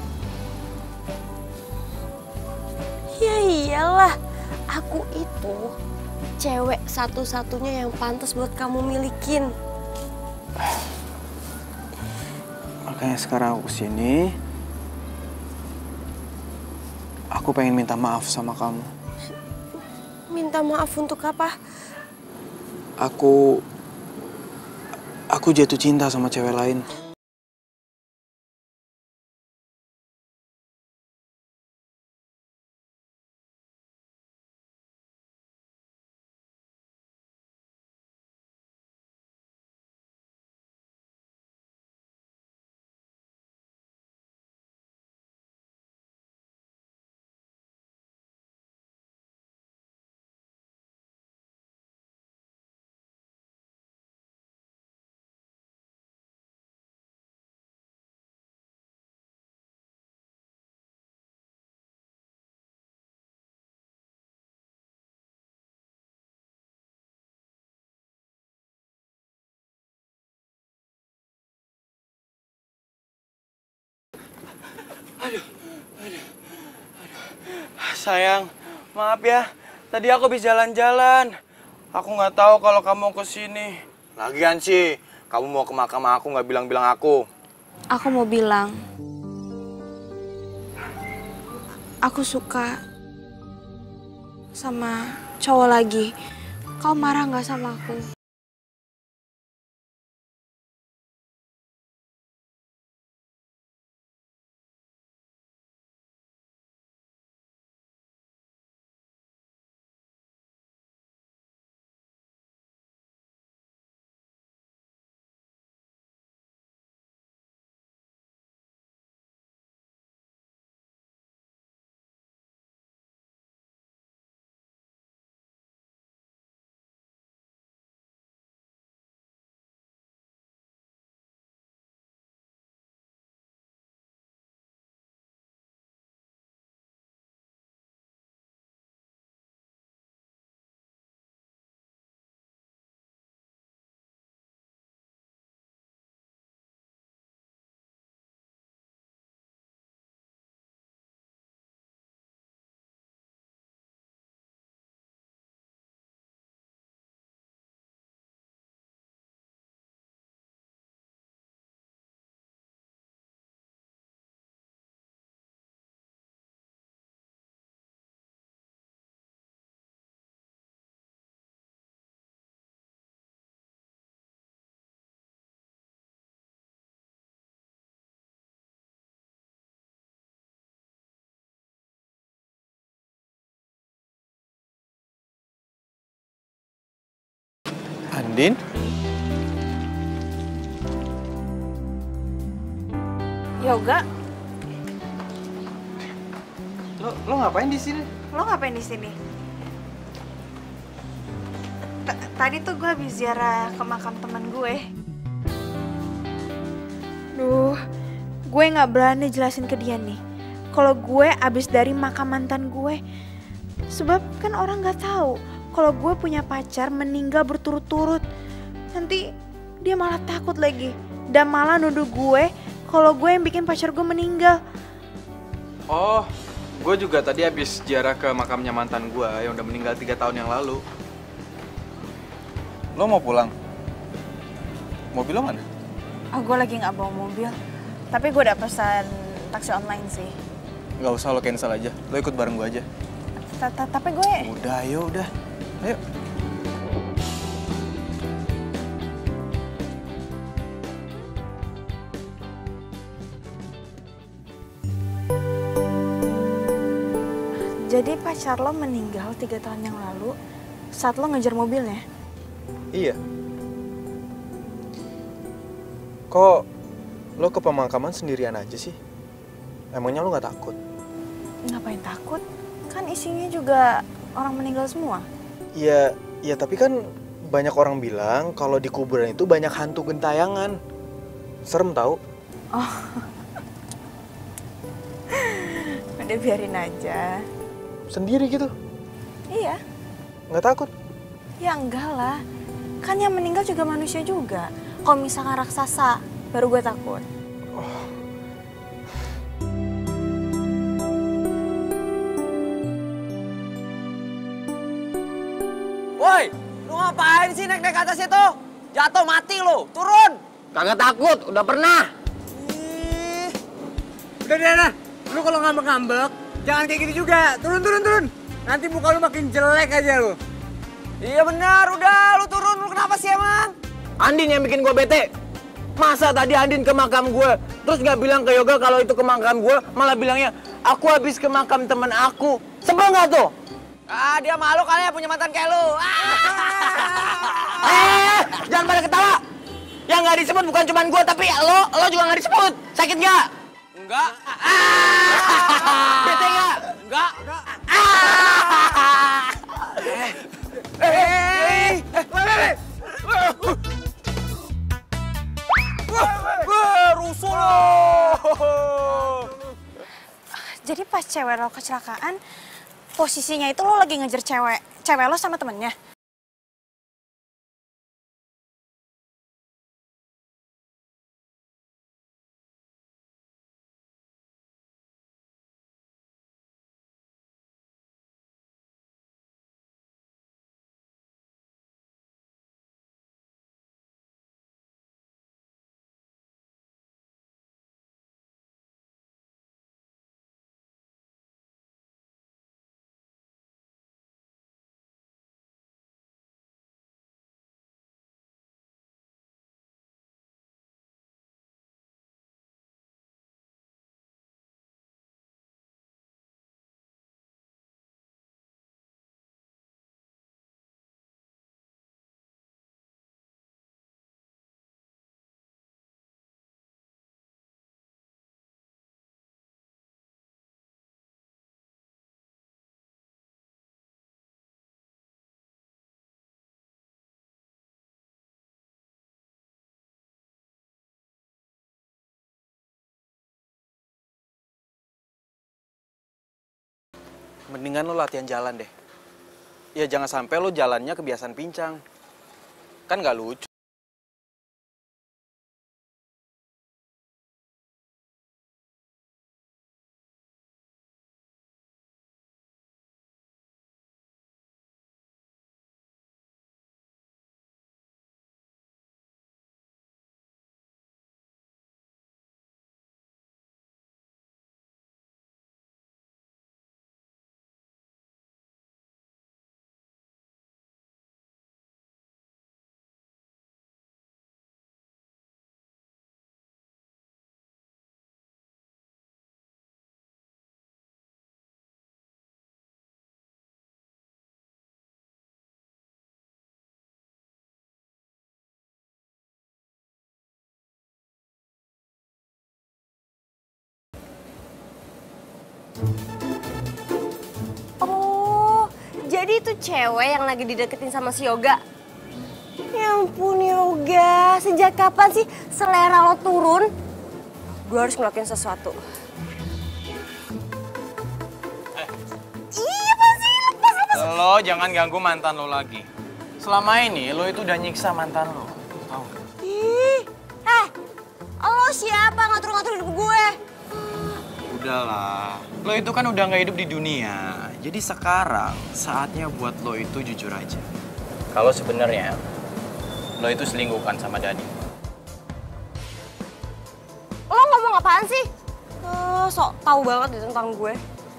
Ya iyalah, aku itu cewek satu-satunya yang pantas buat kamu milikin. Makanya sekarang aku kesini, aku pengen minta maaf sama kamu. Minta maaf untuk apa? Aku... Aku jatuh cinta sama cewek lain. Aduh, aduh, aduh. Sayang, maaf ya. Tadi aku habis jalan-jalan. Aku nggak tahu kalau kamu mau kesini. Lagian sih, kamu mau ke makam aku nggak bilang-bilang aku. Aku mau bilang, aku suka sama cowok lagi. Kau marah nggak sama aku? Andin? Yoga, Lo, lo ngapain di sini? lo ngapain di sini? T- Tadi tuh gue habis ziarah ke makam teman gue. Duh, gue nggak berani jelasin ke dia nih. Kalau gue abis dari makam mantan gue, sebab kan orang nggak tahu kalau gue punya pacar meninggal berturut-turut. Nanti dia malah takut lagi dan malah nuduh gue kalau gue yang bikin pacar gue meninggal. Oh, gue juga tadi habis ziarah ke makamnya mantan gue yang udah meninggal tiga tahun yang lalu. Lo mau pulang? Mobil lo mana? Oh, gue lagi nggak bawa mobil, tapi gue udah pesan taksi online sih. Gak usah, lo cancel aja. Lo ikut bareng gue aja. Tapi gue... Udah, ayo udah. Ayo. Jadi pacar lo meninggal tiga tahun yang lalu saat lo ngejar mobilnya? Iya. Kok lo ke pemakaman sendirian aja sih? Emangnya lo gak takut? Ngapain takut? Kan isinya juga orang meninggal semua. Iya, ya tapi kan banyak orang bilang kalau di kuburan itu banyak hantu gentayangan. Serem tau? Oh. Udah biarin aja. Sendiri gitu? Iya. Nggak takut? Ya enggak lah. Kan yang meninggal juga manusia juga. Kalau misalkan raksasa, baru gue takut. Oh. Woi, lu ngapain sih naik-naik ke atas itu? Jatuh mati lu, turun. Kagak takut, udah pernah. Ih. Udah deh, nah. Lu kalau ngambek-ngambek, jangan kayak gitu juga. Turun, turun, turun. Nanti muka lu makin jelek aja lu. Iya benar, udah lu turun, lu kenapa sih emang? Andin yang bikin gue bete. Masa tadi Andin ke makam gue, terus nggak bilang ke Yoga kalau itu ke makam gue, malah bilangnya, aku habis ke makam temen aku. Sebel nggak tuh? Ah, dia malu kali ya punya mantan kayak lu. Eh, jangan pada ketawa. Yang nggak disebut bukan cuma gue, tapi lo, lo juga nggak disebut. Sakit nggak? Enggak. Bete nggak? Enggak. Eh, eh, eh, rusuh lo. Jadi pas cewek lo kecelakaan, posisinya itu lo lagi ngejar cewek, cewek lo sama temennya. Mendingan lo latihan jalan deh. Ya jangan sampai lo jalannya kebiasaan pincang. Kan nggak lucu. Oh, jadi itu cewek yang lagi dideketin sama si Yoga. Ya ampun Yoga, sejak kapan sih selera lo turun? Gue harus ngelakuin sesuatu. Eh. Iya pasti, lepas, lepas. Lo jangan ganggu mantan lo lagi. Selama ini lo itu udah nyiksa mantan lo. Tahu gak? Ih, eh, lo siapa ngatur-ngatur hidup gue? Udahlah, lo itu kan udah nggak hidup di dunia. Jadi sekarang saatnya buat lo itu jujur aja. Kalau sebenarnya lo itu selingkuhkan sama Dani. Lo ngomong apaan sih? Uh, sok tahu banget deh tentang gue.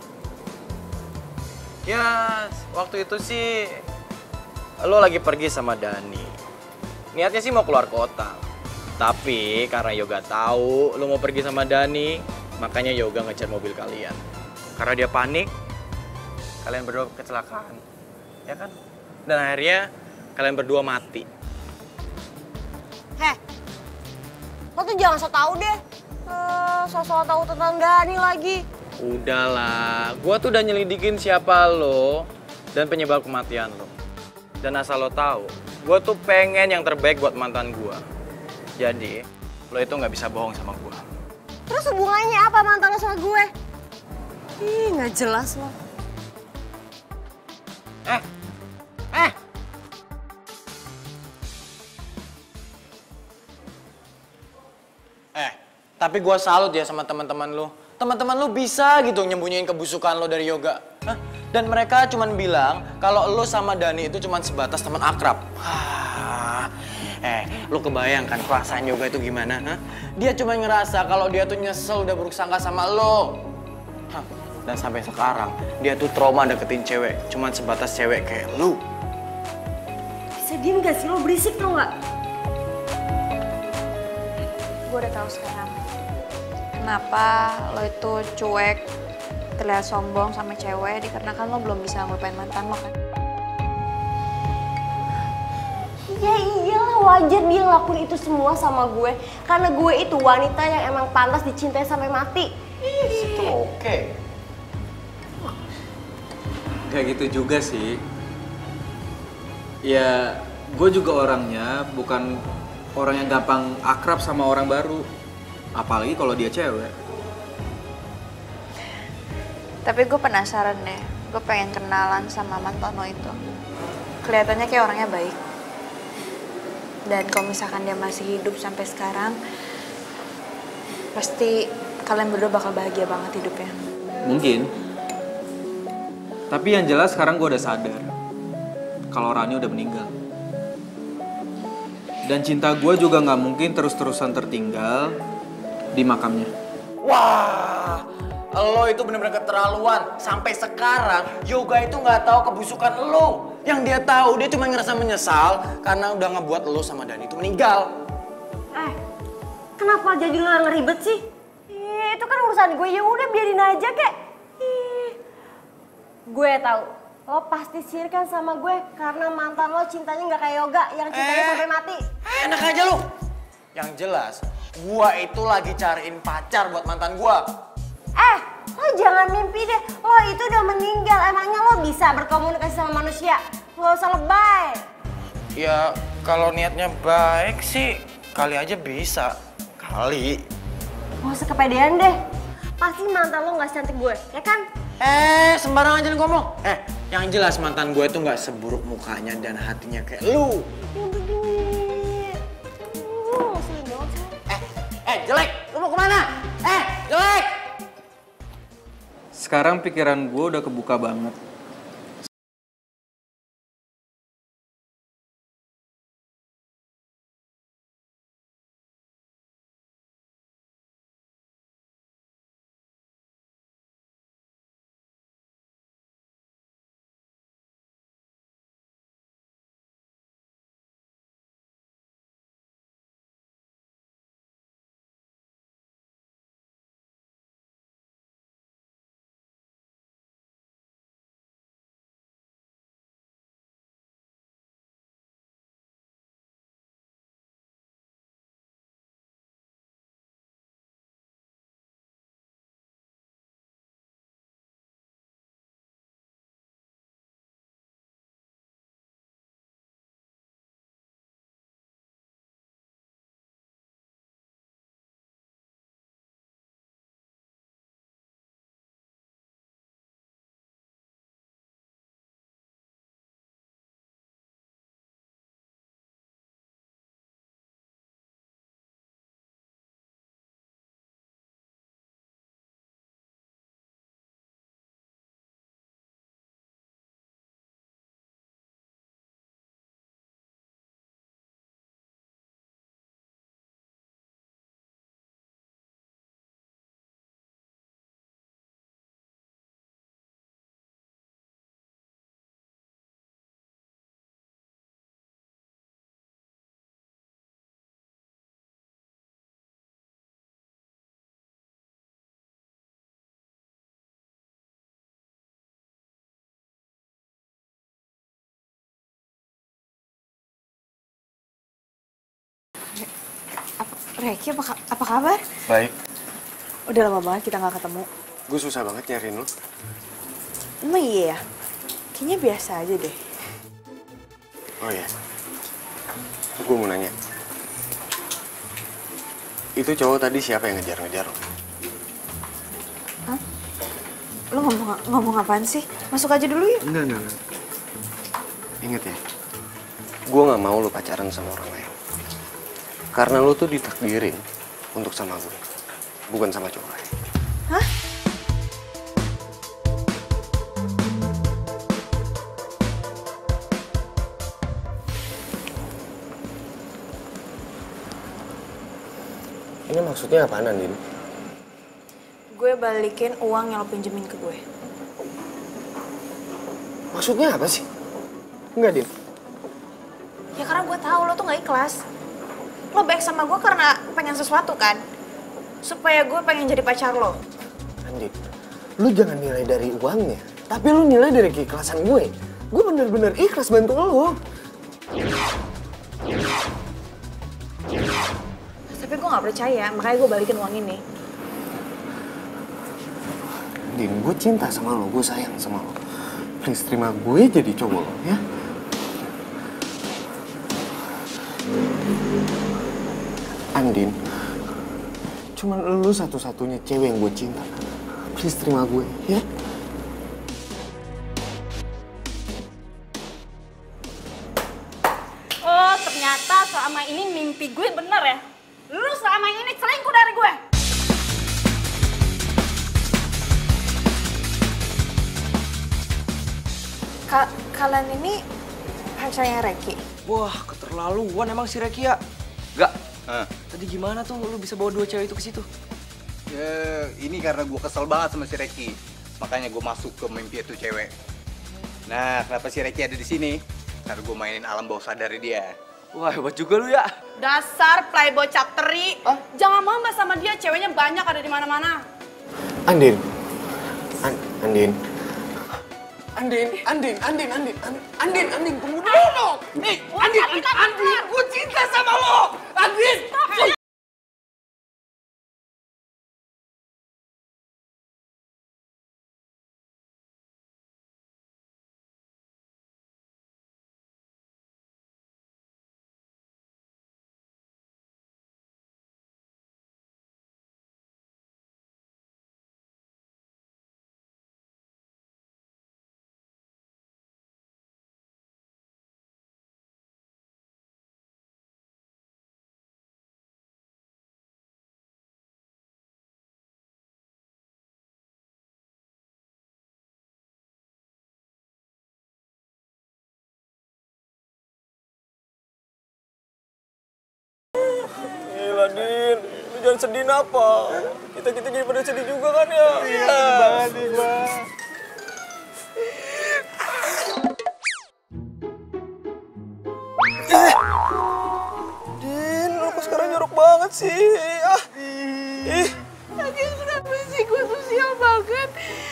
Ya, waktu itu sih lo lagi pergi sama Dani. Niatnya sih mau keluar kota. Tapi karena Yoga tahu lo mau pergi sama Dani, makanya Yoga ngejar mobil kalian. Karena dia panik, kalian berdua kecelakaan. Ya kan? Dan akhirnya kalian berdua mati. Heh, lo tuh jangan sok tahu deh. Uh, sok-sok tahu tentang Dani lagi. Udahlah, gua tuh udah nyelidikin siapa lo dan penyebab kematian lo. Dan asal lo tahu, gua tuh pengen yang terbaik buat mantan gua. Jadi, lo itu nggak bisa bohong sama gua. Terus hubungannya apa mantan lo sama gue? Ih, nggak jelas lo. Eh, eh. Eh, tapi gua salut ya sama teman-teman lo. Teman-teman lo bisa gitu nyembunyiin kebusukan lo dari Yoga. Hah? Dan mereka cuman bilang kalau lo sama Dani itu cuman sebatas teman akrab. Hah. Eh, lo kebayang kan perasaan Yoga itu gimana? Hah? Dia cuma ngerasa kalau dia tuh nyesel udah buruk sangka sama lo. Hah. Dan sampai sekarang dia tuh trauma deketin cewek, cuman sebatas cewek kayak lo. Bisa diem gak sih? Lo berisik tau gak? Gue udah tahu sekarang kenapa lo itu cuek, terlihat sombong sama cewek dikarenakan lo belum bisa ngelupain mantan lo kan? Ya iyalah, wajar dia ngelakuin itu semua sama gue. Karena gue itu wanita yang emang pantas dicintai sampai mati. Itu oke. Gak gitu juga sih. Ya, gue juga orangnya bukan orang yang gampang akrab sama orang baru. Apalagi kalau dia cewek. Tapi gue penasaran deh, gue pengen kenalan sama mantan lo itu. Kelihatannya kayak orangnya baik. Dan kalau misalkan dia masih hidup sampai sekarang, pasti kalian berdua bakal bahagia banget hidupnya. Mungkin. Tapi yang jelas sekarang gue udah sadar kalau Rani udah meninggal. Dan cinta gue juga nggak mungkin terus-terusan tertinggal di makamnya. Wah, lo itu bener-bener keterlaluan. Sampai sekarang Yoga itu nggak tahu kebusukan lo. Yang dia tahu dia cuma ngerasa menyesal karena udah ngebuat lo sama Dani itu meninggal. Eh, kenapa jadi lo yang ngeribet sih? Ih, itu kan urusan gue, ya udah biarin aja kek. Ih, gue tahu lo pasti sirikan sama gue karena mantan lo cintanya nggak kayak Yoga yang cintanya Eh, sampai mati. Enak aja lo. Yang jelas, gua itu lagi cariin pacar buat mantan gua. Eh, lo jangan mimpi deh. Lo itu udah meninggal. Emangnya lo bisa berkomunikasi sama manusia? Lo usah lebay. Ya, kalau niatnya baik sih kali aja bisa. Kali. Gak usah kepedean deh. Pasti mantan lo gak secantik gue, ya kan? Eh, sembarangan aja ngomong. Eh, yang jelas mantan gue itu nggak seburuk mukanya dan hatinya kayak lu. Yang begini. Uh, sering banget sih. Eh, eh, jelek. Lu mau kemana? Eh, jelek. Sekarang pikiran gue udah kebuka banget. Reki, apa, apa kabar? Baik. Udah lama banget kita nggak ketemu. Gue susah banget nyariin lo. Emang iya ya? Kayaknya biasa aja deh. Oh iya. Gue mau nanya. Itu cowok tadi siapa yang ngejar-ngejar lo? Hah? Lo ngomong, ngomong apaan sih? Masuk aja dulu yuk. Enggak, enggak, enggak. Ingat ya, gue gak mau lo pacaran sama orang lain. Karena lo tuh ditakdirin untuk sama gue, bukan sama cowok lain. Hah? Ini maksudnya apaan, Andin? Gue balikin uang yang lo pinjemin ke gue. Maksudnya apa sih? Enggak, Din. Ya karena gue tahu lo tuh gak ikhlas. Lo baik sama gue karena pengen sesuatu kan? Supaya gue pengen jadi pacar lo. Andin, lu jangan nilai dari uangnya, tapi lu nilai dari keikhlasan gue. Gue bener-bener ikhlas bantu lo. Tapi gue gak percaya, makanya gue balikin uang ini. Din, gue cinta sama lo, gue sayang sama lo. Please terima gue jadi cowok lo, ya? Andin, cuman lu satu-satunya cewek yang gue cinta. Please terima gue, ya? Oh, ternyata selama ini mimpi gue bener ya? Lu selama ini selingkuh dari gue. Ka kalian ini pacarnya Reki? Wah, keterlaluan emang si Reki ya. Gak, uh. tadi gimana tuh lu bisa bawa dua cewek itu ke situ? Ya, ini karena gue kesel banget sama si Reki. Makanya gue masuk ke mimpi itu cewek. Nah, kenapa si Reki ada di sini? Karena gue mainin alam bawah sadar dia. Wah, hebat juga lu ya. Dasar playboy capteri. Oh? Jangan mama sama dia, ceweknya banyak ada di mana-mana. Andin, An Andin. Andin, Andin, Andin, Andin, Andin, Andin, Andin, tunggu dulu. Nih, Andin, Andin, Andin, gue cinta sama lo. Andin. Gila, Din. Lu jangan sedih apa? Kita-kita jadi pada sedih juga kan ya? Iya, sedih banget nih, Bang. Eh! Din, lu kok sekarang jorok banget sih? Ah! Ih! Lagi kenapa sih gue tuh sial banget?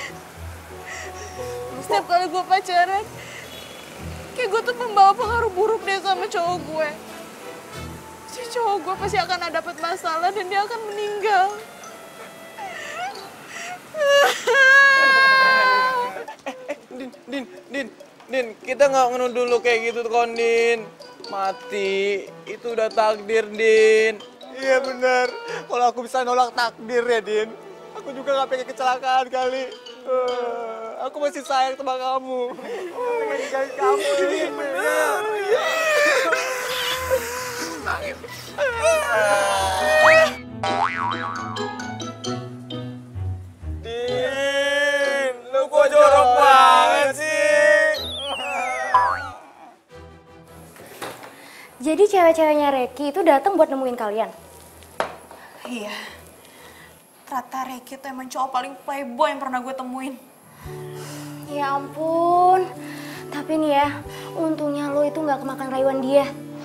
Setiap kali gue pacaran, kayak gue tuh membawa pengaruh buruk deh sama cowok gue. Si cowok gue pasti akan dapat masalah dan dia akan meninggal. Eh, eh, Din, Din, Din, Din, kita nggak ngenuduh lu kayak gitu kon, Din. Mati, itu udah takdir, Din. Iya bener, kalau aku bisa nolak takdir ya, Din. Aku juga gak pengen kecelakaan kali. Uh, aku masih sayang sama kamu. Aku pengen ninggalin kamu, Din. Bener, iya. Nangis. Din, lu kok jorok banget sih? Jadi cewek-ceweknya Reki itu datang buat nemuin kalian? Iya. Ternyata Reki itu emang cowok paling playboy yang pernah gue temuin. Ya ampun. Tapi nih ya, untungnya lo itu nggak kemakan rayuan dia.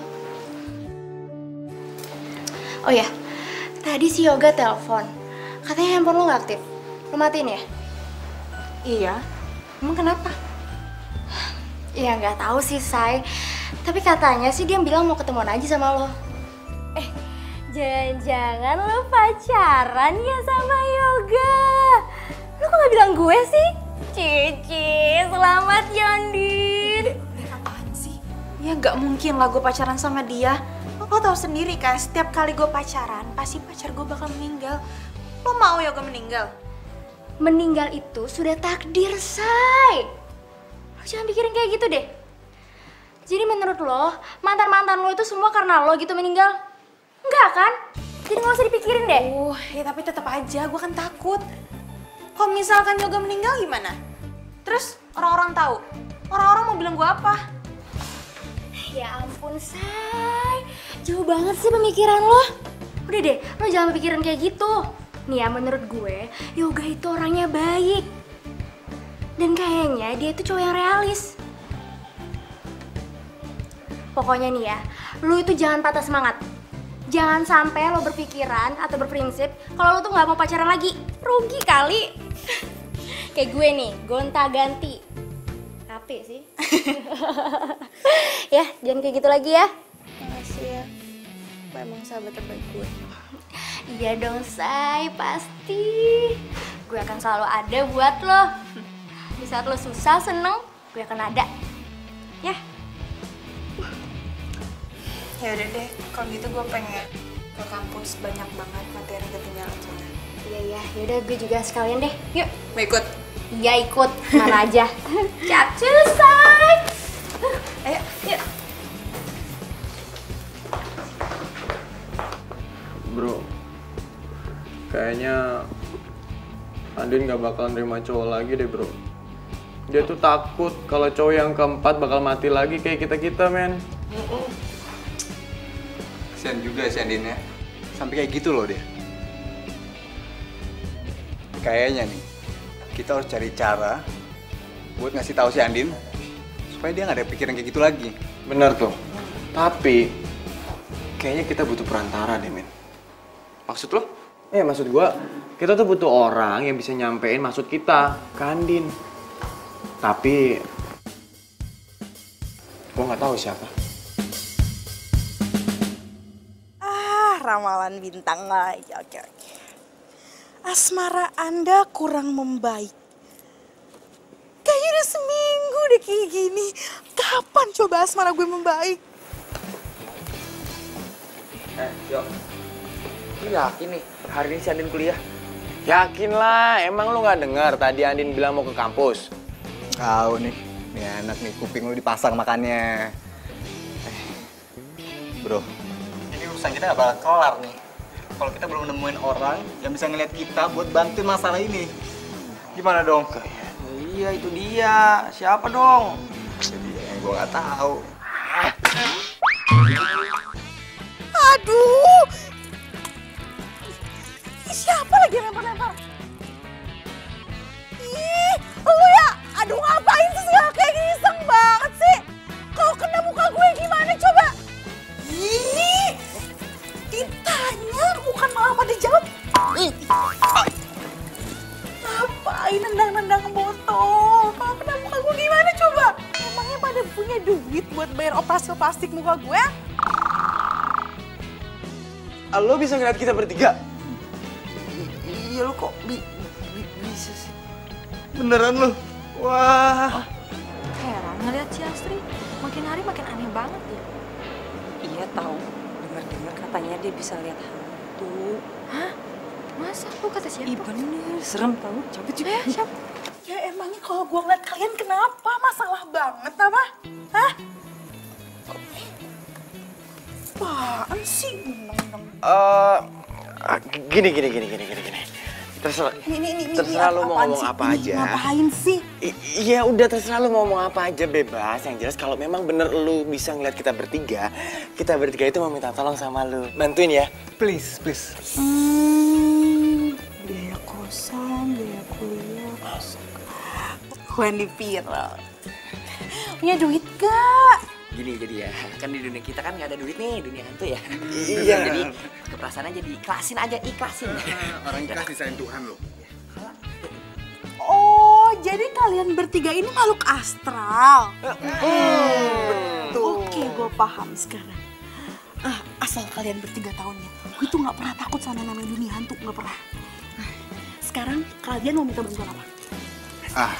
Oh ya, tadi si Yoga telepon. Katanya handphone lo nggak aktif. Lo matiin ya? Iya. Emang kenapa? Ya nggak tahu sih, Say. Tapi katanya sih dia bilang mau ketemuan aja sama lo. Eh, jangan-jangan lo pacaran ya sama Yoga? Lo kok gak bilang gue sih? Cici, selamat ya, Andin. Apaan sih? Ya nggak mungkin lah gue pacaran sama dia. Lo tau sendiri kan, setiap kali gue pacaran, pasti pacar gue bakal meninggal. Lo mau Yoga meninggal? Meninggal itu sudah takdir, Say. Lo jangan pikirin kayak gitu deh. Jadi menurut lo, mantan-mantan lo itu semua karena lo gitu meninggal? Enggak kan? Jadi gak usah dipikirin deh. Uh, ya tapi tetap aja, gue kan takut. Kalau misalkan Yoga meninggal gimana? Terus orang-orang tahu? Orang-orang mau bilang gue apa? Ya ampun, Say. Jauh banget sih pemikiran lo. Udah deh, lo jangan pikiran kayak gitu. Nih ya, menurut gue, Yoga itu orangnya baik. Dan kayaknya dia itu cowok yang realis. Pokoknya nih ya, lu itu jangan patah semangat. Jangan sampai lo berpikiran atau berprinsip kalau lo tuh nggak mau pacaran lagi. Rugi kali. Kayak gue nih, gonta-ganti. Capek sih. Ya, jangan kayak gitu lagi ya. Makasih ya. Lo emang sahabat terbaik gue. Iya dong, Say, pasti. Gue akan selalu ada buat lo. Di saat lo susah, seneng, gue akan ada. Ya. Ya udah deh, kalau gitu gue pengen ke kampus, banyak banget materi ketinggalan soalnya. Iya iya, yaudah gue juga sekalian deh. Yuk. Mau ikut? Iya ikut, mana aja. Capcus, Say. Ayo, yuk. Bro, kayaknya Andin gak bakal nerima cowok lagi deh bro. Dia tuh takut kalau cowok yang keempat bakal mati lagi kayak kita-kita, men. Kasian juga si Andin ya. Sampai kayak gitu loh dia. Kayaknya nih, kita harus cari cara buat ngasih tahu si Andin supaya dia nggak ada pikiran kayak gitu lagi. Bener tuh. Tapi kayaknya kita butuh perantara deh, men. Maksud lo? Eh, maksud gua, kita tuh butuh orang yang bisa nyampein maksud kita ke Andin. Tapi gua nggak tahu siapa. Ah, ramalan bintang lagi. Oke, oke. Asmara Anda kurang membaik. Kayaknya udah seminggu deh kayak gini. Kapan coba asmara gue membaik? Eh, Yo. Lu yakin nih hari ini si Andin kuliah? Yakin lah, emang lu nggak dengar tadi Andin bilang mau ke kampus? Tahu nih, nih anak nih kuping lu dipasang makannya. Eh, bro, ini urusan kita nggak bakal kelar nih. Kalau kita belum nemuin orang yang bisa ngeliat kita buat bantuin masalah ini. Gimana dong? Iya, itu dia. Siapa dong? Jadi yang gue nggak tahu. Aduh! Ih, siapa lagi yang lempar-lempar? Ih, lu ya! Aduh, ngapain sih segala kayak gini? Iseng banget sih! Kalau kena muka gue gimana coba? Ih! Ditanya, bukan malah pada jawab. Ih, ngapain nendang-nendang botol? Kalau kena muka gue gimana coba? Emangnya pada punya duit buat bayar operasi plastik muka gue? Lo bisa ngeliat kita bertiga? Iya, lu kok bi bi bisa sih? Beneran lo? Wah. Heran ngeliat si Astri, makin hari makin aneh banget ya. Iya tahu, dengar-dengar katanya dia bisa lihat hantu. Hah? Masa? Lu kata siapa? Ih bener, serem tahu. Cabut juga. Eh, siapa? Ya emangnya kalau gue ngeliat kalian kenapa? Masalah banget apa? Hah? Apaan sih? Eh, gini, gini, gini, gini, gini, gini. Terserah, Ini, ini, ini, terserah ini lu mau apaan ngomong sih? apa Ini aja. Ngapain sih? I- Iya udah terserah lu mau ngomong apa aja, bebas. Yang jelas kalau memang bener lu bisa ngeliat kita bertiga, kita bertiga itu mau minta tolong sama lu. Bantuin ya. Please, please. Hmm, biaya kosan, biaya kuliah. Gue di Piro. Punya duit gak? Gini jadi ya, kan di dunia kita kan nggak ada duit nih, dunia hantu ya. Iya. Jadi keperasaannya jadi ikhlasin aja, ikhlasin. Orang ikhlas disayin Tuhan lo. Oh, jadi kalian bertiga ini makhluk astral. Hmm. Oke, gue paham sekarang. Ah, asal kalian bertiga tahunnya, gue tuh nggak pernah takut sama namanya dunia hantu, nggak pernah. Nah, sekarang kalian mau minta bantuan apa? Ah,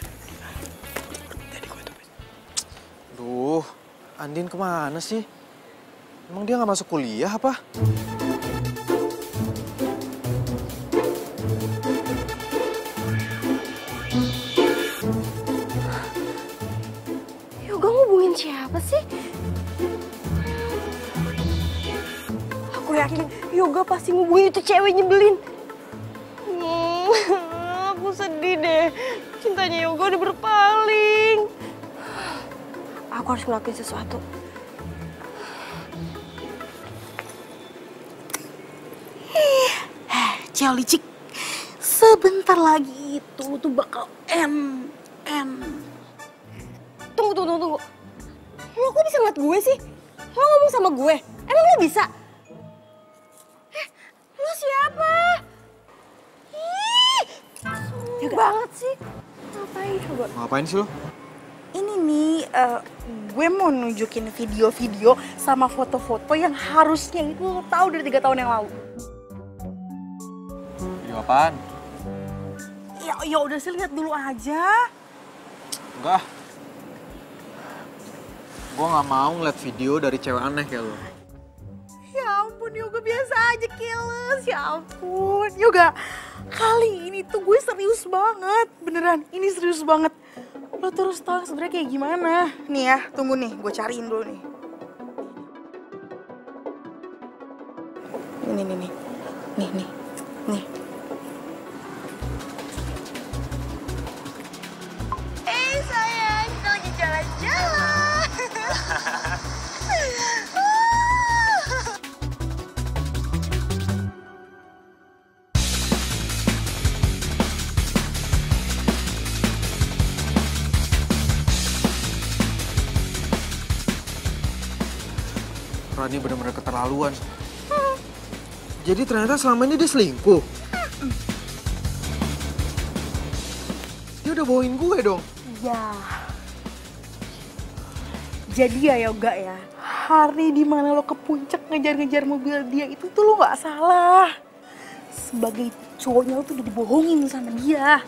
Duh, Andin kemana sih? Emang dia nggak masuk kuliah apa? Yoga ngubungin siapa sih? Aku yakin Yoga pasti ngubungin itu cewek nyebelin. Hmm, aku sedih deh. Cintanya Yoga udah berpaling. Aku harus ngelakuin sesuatu. Cel licik, sebentar lagi itu tuh bakal N, N. Tunggu, tunggu, tunggu. Lo kok bisa ngeliat gue sih? Lo ngomong sama gue? Emang lo bisa? Eh, lo siapa? Ih, sulit banget sih. Ngapain coba? Ngapain sih lo? Ini nih, eh, gue mau nunjukin video-video sama foto-foto yang harusnya itu lo tahu dari tiga tahun yang lalu. Video apaan? Ya, ya udah sih lihat dulu aja. Enggak. Gue nggak mau ngeliat video dari cewek aneh kayak lo. Ya ampun Yoga, biasa aja keles. Ya ampun Yoga, kali ini tuh gue serius banget. Beneran, ini serius banget. Lo terus tau sebenarnya kayak gimana. Nih ya, tunggu nih, gue cariin dulu nih. Nih, nih, nih. Nih, nih. Nih. Eh sayang, kita lagi jalan-jalan. Rani bener-bener keterlaluan. Jadi ternyata selama ini dia selingkuh. Dia udah bawain gue dong. Ya. Jadi ya Yoga ya, hari dimana lo ke puncak ngejar-ngejar mobil dia itu tuh lo gak salah. Sebagai cowoknya lo tuh udah dibohongin sama dia.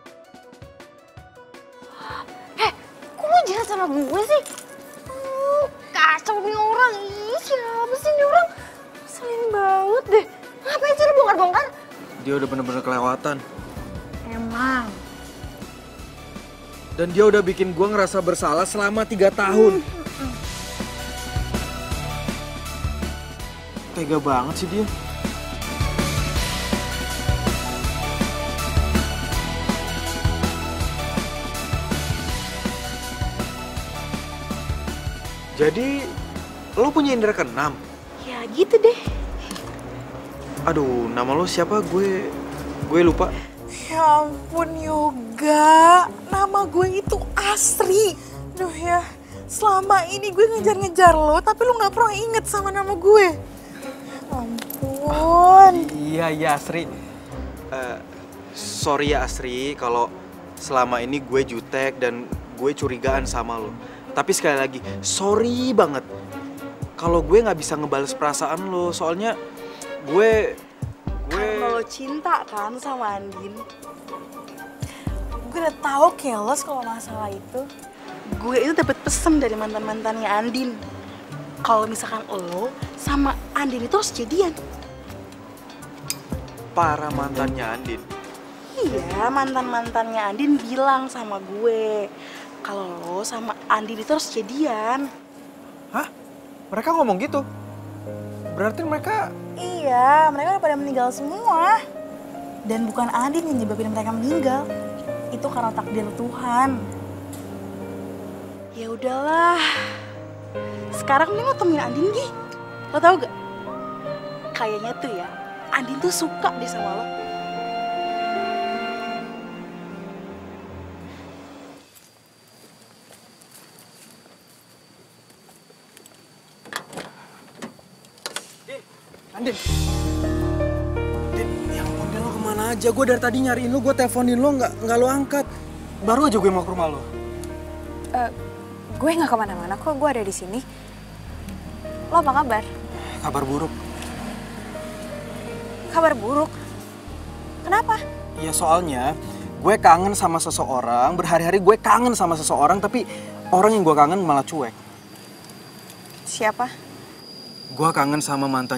Eh, kok lo jahat sama gue sih? Uh, kacau nih orang. Ih, siapa sih nih orang? Selin banget deh. Ngapain sih lo bongkar-bongkar? Dia udah bener-bener kelewatan. Emang. Dan dia udah bikin gue ngerasa bersalah selama tiga tahun. Tega banget sih dia. Jadi, lo punya indera keenam? Ya gitu deh. Aduh, nama lo siapa? Gue gue lupa. Ya ampun Yoga, nama gue itu Asri. Duh ya, selama ini gue ngejar-ngejar lo, tapi lo gak pernah inget sama nama gue. Ampun. Iya, iya Asri. Uh, sorry ya Asri, kalau selama ini gue jutek dan gue curigaan sama lo. Tapi sekali lagi, sorry banget kalau gue nggak bisa ngebales perasaan lo. Soalnya gue, gue... Karena lo cinta kan sama Andin. Gue udah tahu keles kalau masalah itu. Gue itu dapat pesan dari mantan-mantannya Andin. Kalau misalkan lo sama Andin itu harus jadian. Para mantannya Andin? Iya, mantan-mantannya Andin bilang sama gue kalau lo sama Andin itu harus jadian. Hah? Mereka ngomong gitu? Berarti mereka... Iya, mereka udah pada meninggal semua. Dan bukan Andin yang nyebabin mereka meninggal. Itu karena takdir Tuhan. Ya udahlah. Sekarang nih lo temuin Andin, Gi. Lo tau gak? Kayaknya tuh ya, Andin tuh suka deh sama lo. Andin. Din, ya ampun, Din, lo kemana aja? Gue dari tadi nyariin lo, gue teleponin lo, nggak nggak lo angkat. Baru aja gue mau ke rumah lo. Uh, gue nggak kemana-mana kok, gue ada di sini. Lo apa kabar? Kabar buruk. Kabar buruk? Kenapa? Ya soalnya gue kangen sama seseorang, berhari-hari gue kangen sama seseorang, tapi orang yang gue kangen malah cuek. Siapa? Gue kangen sama mantan.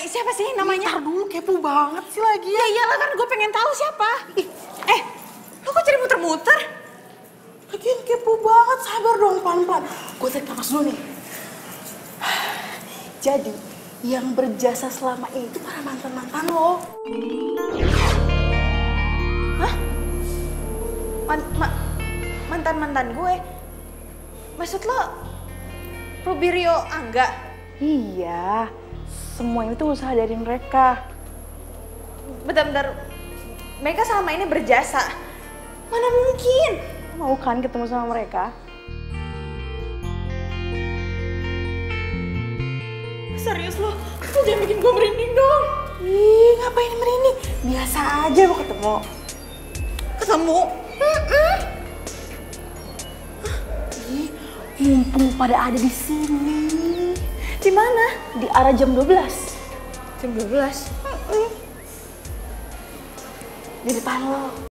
siapa sih namanya? Ntar dulu, kepo banget sih lagi. Ya iyalah kan gue pengen tahu siapa. Ih, eh, lo kok jadi muter-muter? Lagian kepo banget, sabar dong pelan-pelan. Gue tarik nafas dulu nih. Jadi, yang berjasa selama ini itu para mantan-mantan lo. Hah? Man, ma, mantan-mantan gue? Maksud lo, Rubirio Angga? Iya, semua itu usaha dari mereka. Bentar-bentar, mereka selama ini berjasa. Mana mungkin? Mau kan ketemu sama mereka? Serius lo? Lo jangan bikin gue merinding dong. Ih, ngapain merinding? Biasa aja mau ketemu. Ketemu? Mm-mm. Ih, mumpung pada ada di sini. Di mana? Di arah jam dua belas. Jam dua belas? Mm-mm. Di depan lo.